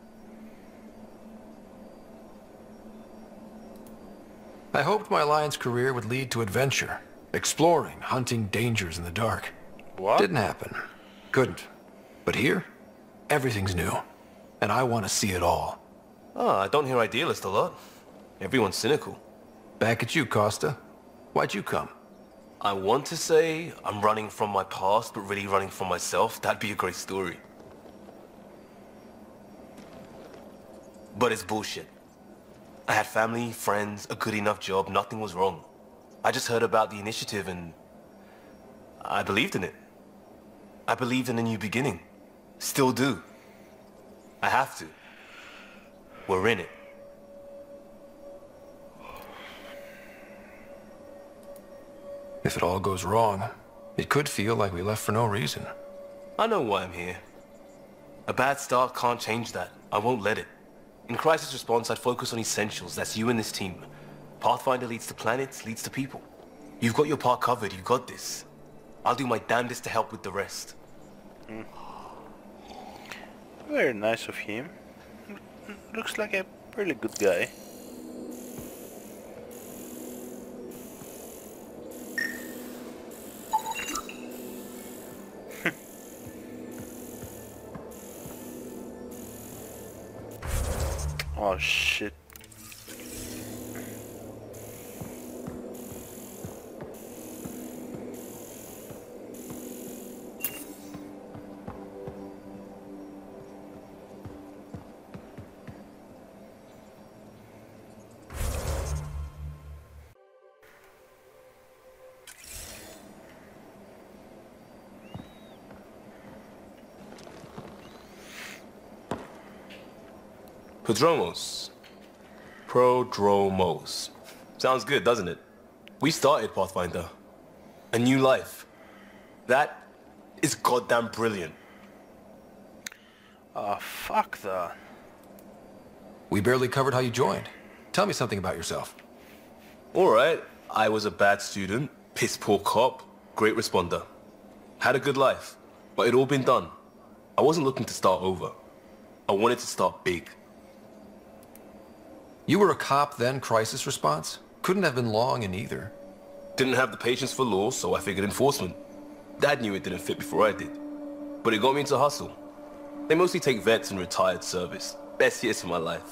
I hoped my Alliance career would lead to adventure. Exploring, hunting dangers in the dark. What? Didn't happen. Couldn't. But here, everything's new. And I want to see it all. I don't hear idealist a lot. Everyone's cynical. Back at you, Costa. Why'd you come? I want to say I'm running from my past, but really running from myself. That'd be a great story. But it's bullshit. I had family, friends, a good enough job, nothing was wrong. I just heard about the initiative and I believed in it. I believed in a new beginning. Still do. I have to. We're in it. If it all goes wrong, it could feel like we left for no reason. I know why I'm here. A bad start can't change that. I won't let it. In crisis response, I'd focus on essentials. That's you and this team. Pathfinder leads to planets, leads to people. You've got your part covered. You got this. I'll do my damnedest to help with the rest. Very nice of him. Looks like a really good guy. Oh shit. Prodromos. Sounds good, doesn't it? We started Pathfinder. A new life. That is goddamn brilliant. Fuck that. We barely covered how you joined. Tell me something about yourself. Alright, I was a bad student, piss poor cop, great responder. Had a good life, but it'd all been done. I wasn't looking to start over. I wanted to start big. You were a cop, then crisis response? Couldn't have been long in either. Didn't have the patience for law, so I figured enforcement. Dad knew it didn't fit before I did. But it got me into hustle. They mostly take vets and retired service. Best years of my life.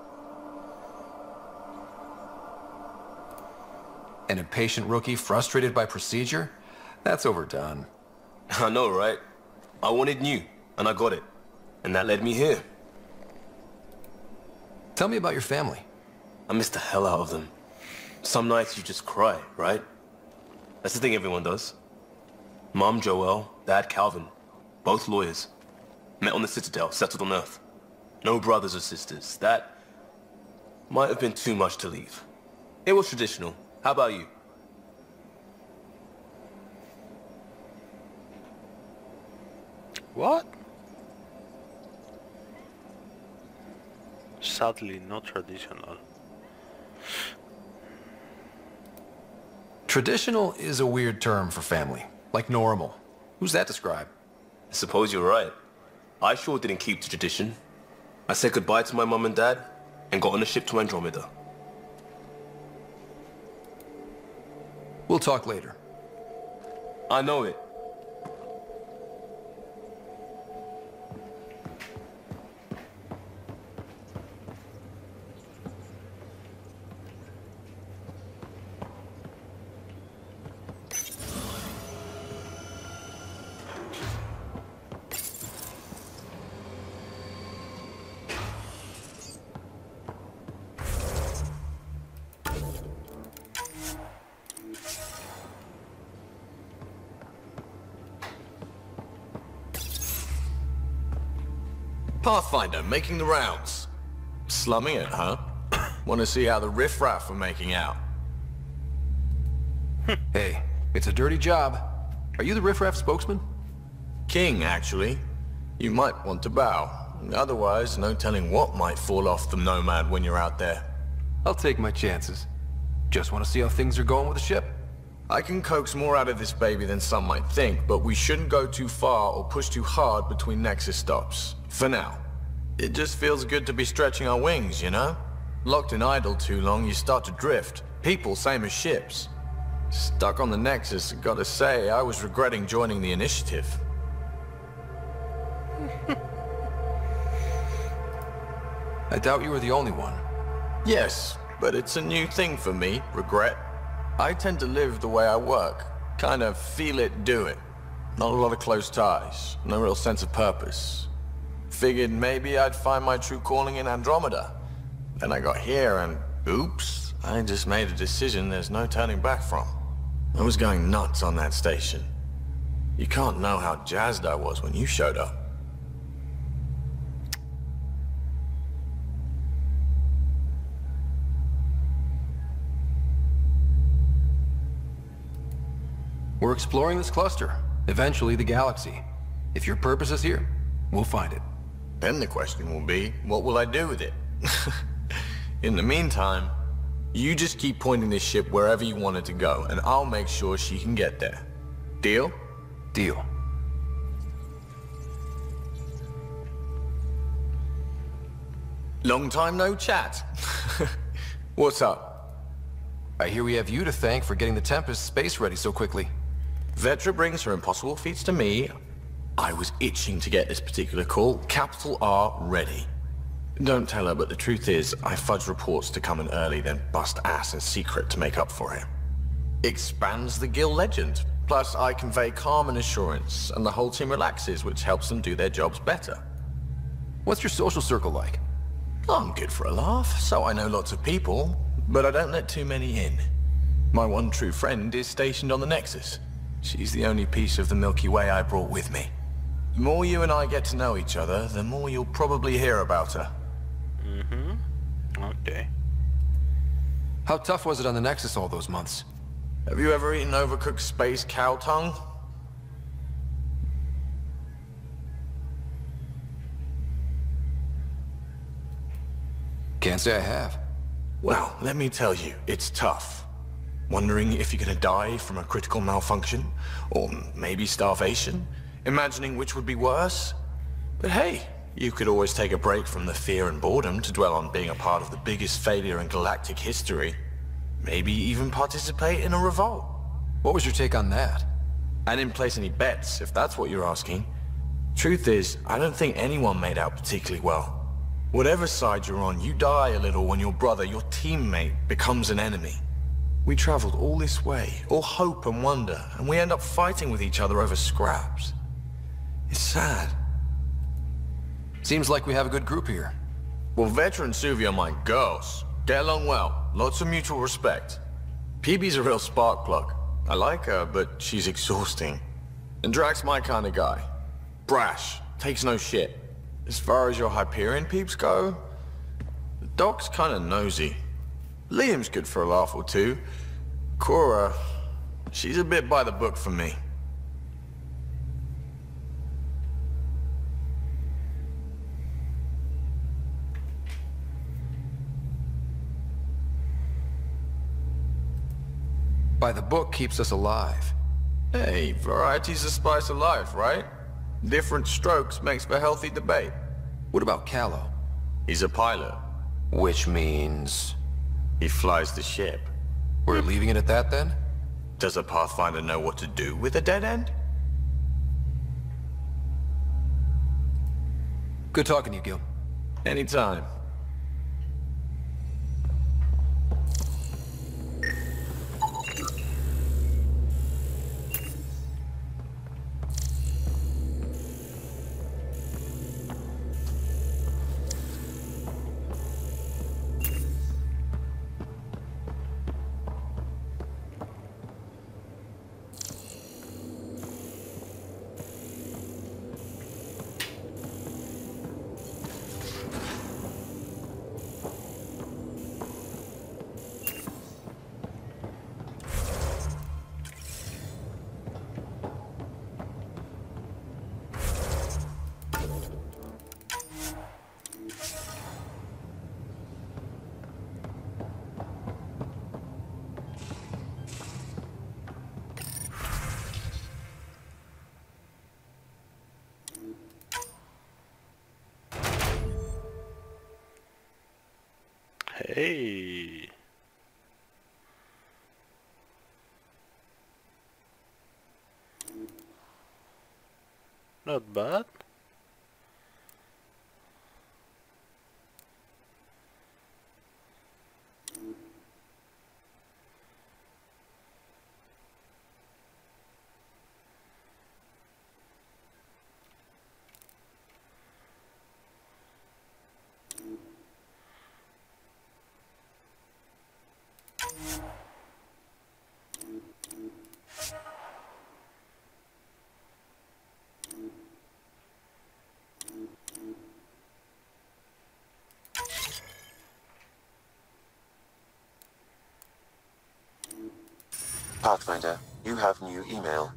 An impatient rookie frustrated by procedure? That's overdone. I know, right? I wanted new, and I got it. And that led me here. Tell me about your family. I miss the hell out of them. Some nights you just cry, right? That's the thing everyone does. Mom Joelle, Dad Calvin, both lawyers. Met on the Citadel, settled on Earth. No brothers or sisters. That might have been too much to leave. It was traditional. How about you? What? Sadly, not traditional. Traditional is a weird term for family. Like normal. Who's that describe? I suppose you're right. I sure didn't keep the tradition. I said goodbye to my mom and dad and got on a ship to Andromeda. We'll talk later. I know it. Pathfinder, making the rounds. Slumming it, huh? Want to see how the riffraff are making out? Hey, it's a dirty job. Are you the riffraff spokesman? King, actually. You might want to bow. Otherwise, no telling what might fall off the Nomad when you're out there. I'll take my chances. Just want to see how things are going with the ship. I can coax more out of this baby than some might think, but we shouldn't go too far or push too hard between Nexus stops. For now. It just feels good to be stretching our wings, you know? Locked in idle too long, you start to drift. People, same as ships. Stuck on the Nexus, gotta say, I was regretting joining the Initiative. I doubt you were the only one. Yes, but it's a new thing for me, regret. I tend to live the way I work. Kind of feel it, do it. Not a lot of close ties, no real sense of purpose. Figured maybe I'd find my true calling in Andromeda. Then I got here and, oops, I just made a decision there's no turning back from. I was going nuts on that station. You can't know how jazzed I was when you showed up. We're exploring this cluster, eventually the galaxy. If your purpose is here, we'll find it. Then the question will be, what will I do with it? In the meantime, you just keep pointing this ship wherever you want it to go, and I'll make sure she can get there. Deal? Deal. Long time no chat. What's up? I hear we have you to thank for getting the Tempest space ready so quickly. Vetra brings her impossible feats to me. I was itching to get this particular call. Capital R ready. Don't tell her, but the truth is, I fudge reports to come in early, then bust ass in secret to make up for it. Expands the guild legend. Plus, I convey calm and assurance, and the whole team relaxes, which helps them do their jobs better. What's your social circle like? I'm good for a laugh, so I know lots of people, but I don't let too many in. My one true friend is stationed on the Nexus. She's the only piece of the Milky Way I brought with me. The more you and I get to know each other, the more you'll probably hear about her. Okay. How tough was it on the Nexus all those months? Have you ever eaten overcooked space cow tongue? Can't say I have. Well, let me tell you, it's tough. Wondering if you're gonna die from a critical malfunction, or maybe starvation, imagining which would be worse. But hey, you could always take a break from the fear and boredom to dwell on being a part of the biggest failure in galactic history. Maybe even participate in a revolt. What was your take on that? I didn't place any bets, if that's what you're asking. Truth is, I don't think anyone made out particularly well. Whatever side you're on, you die a little when your brother, your teammate, becomes an enemy. We traveled all this way, all hope and wonder, and we end up fighting with each other over scraps. It's sad. Seems like we have a good group here. Well, Vetra and Suvi are my girls. Get along well, lots of mutual respect. PB's a real spark plug. I like her, but she's exhausting. And Drax's my kind of guy. Brash, takes no shit. As far as your Hyperion peeps go, the Doc's kind of nosy. Liam's good for a laugh or two. Cora, she's a bit by the book for me. By the book keeps us alive. Hey, variety's the spice of life, right? Different strokes makes for healthy debate. What about Callow? He's a pilot. Which means... he flies the ship. We're leaving it at that, then? Does a Pathfinder know what to do with a dead end? Good talking to you, Gil. Anytime. Hey. Not bad. Pathfinder, you have new email.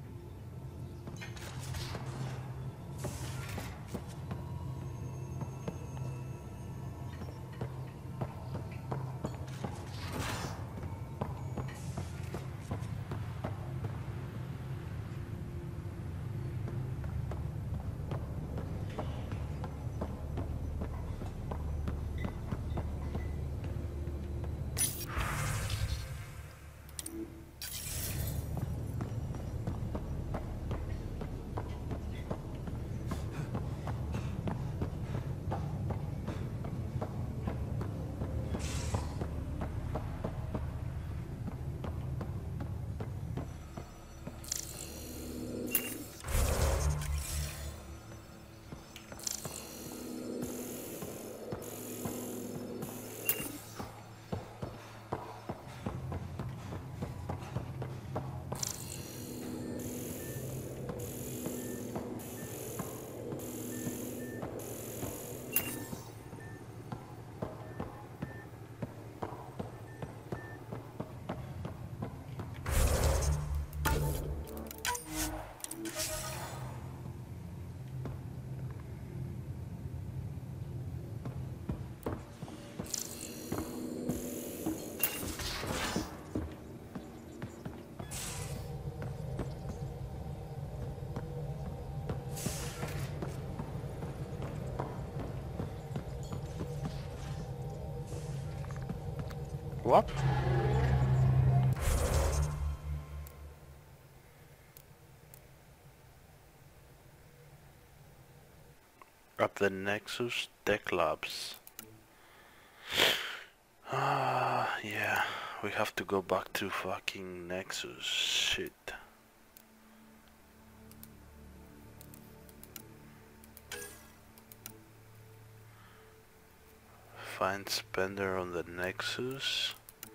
What? At the Nexus Tech Labs. Yeah, we have to go back to fucking Nexus. Shit. Find Spender on the Nexus.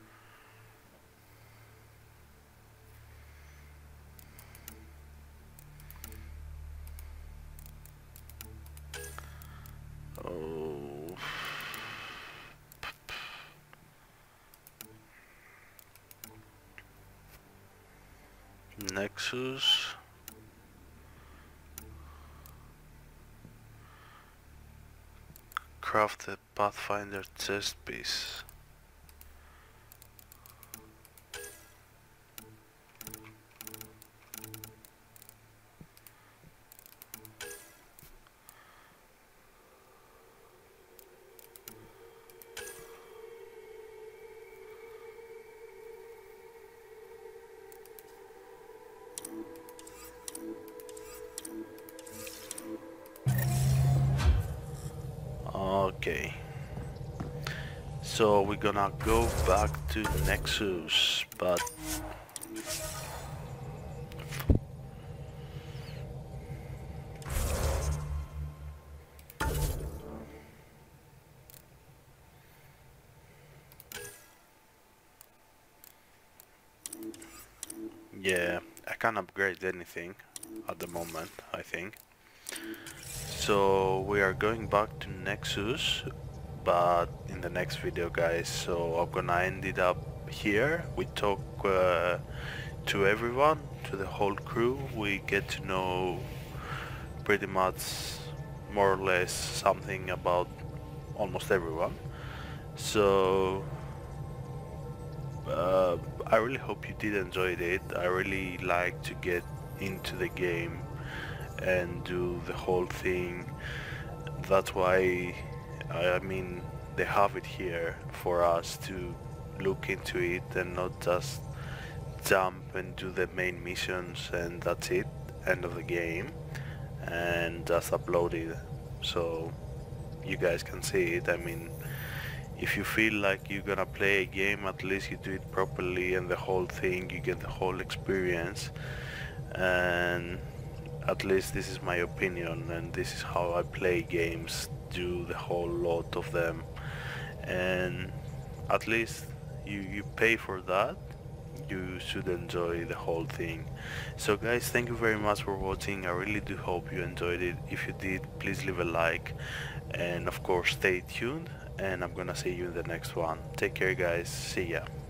Oh. Nexus. Craft a Pathfinder chest piece. Okay, so we're gonna go back to Nexus, but yeah, I can't upgrade anything at the moment, I think. So we are going back to Nexus, but in the next video, guys. So I'm gonna end it up here. We talk to everyone, to the whole crew. We get to know pretty much more or less something about almost everyone. So I really hope you did enjoy it. I really like to get into the game and do the whole thing. That's why I mean they have it here for us to look into it and not just jump and do the main missions and that's it, end of the game, and just upload it so you guys can see it. I mean, if you feel like you're gonna play a game, at least you do it properly and the whole thing, you get the whole experience. And at least this is my opinion, and this is how I play games, do the whole lot of them, and at least you pay for that, you should enjoy the whole thing. So guys, thank you very much for watching. I really do hope you enjoyed it. If you did, please leave a like, and of course stay tuned, and I'm gonna see you in the next one. Take care guys, see ya.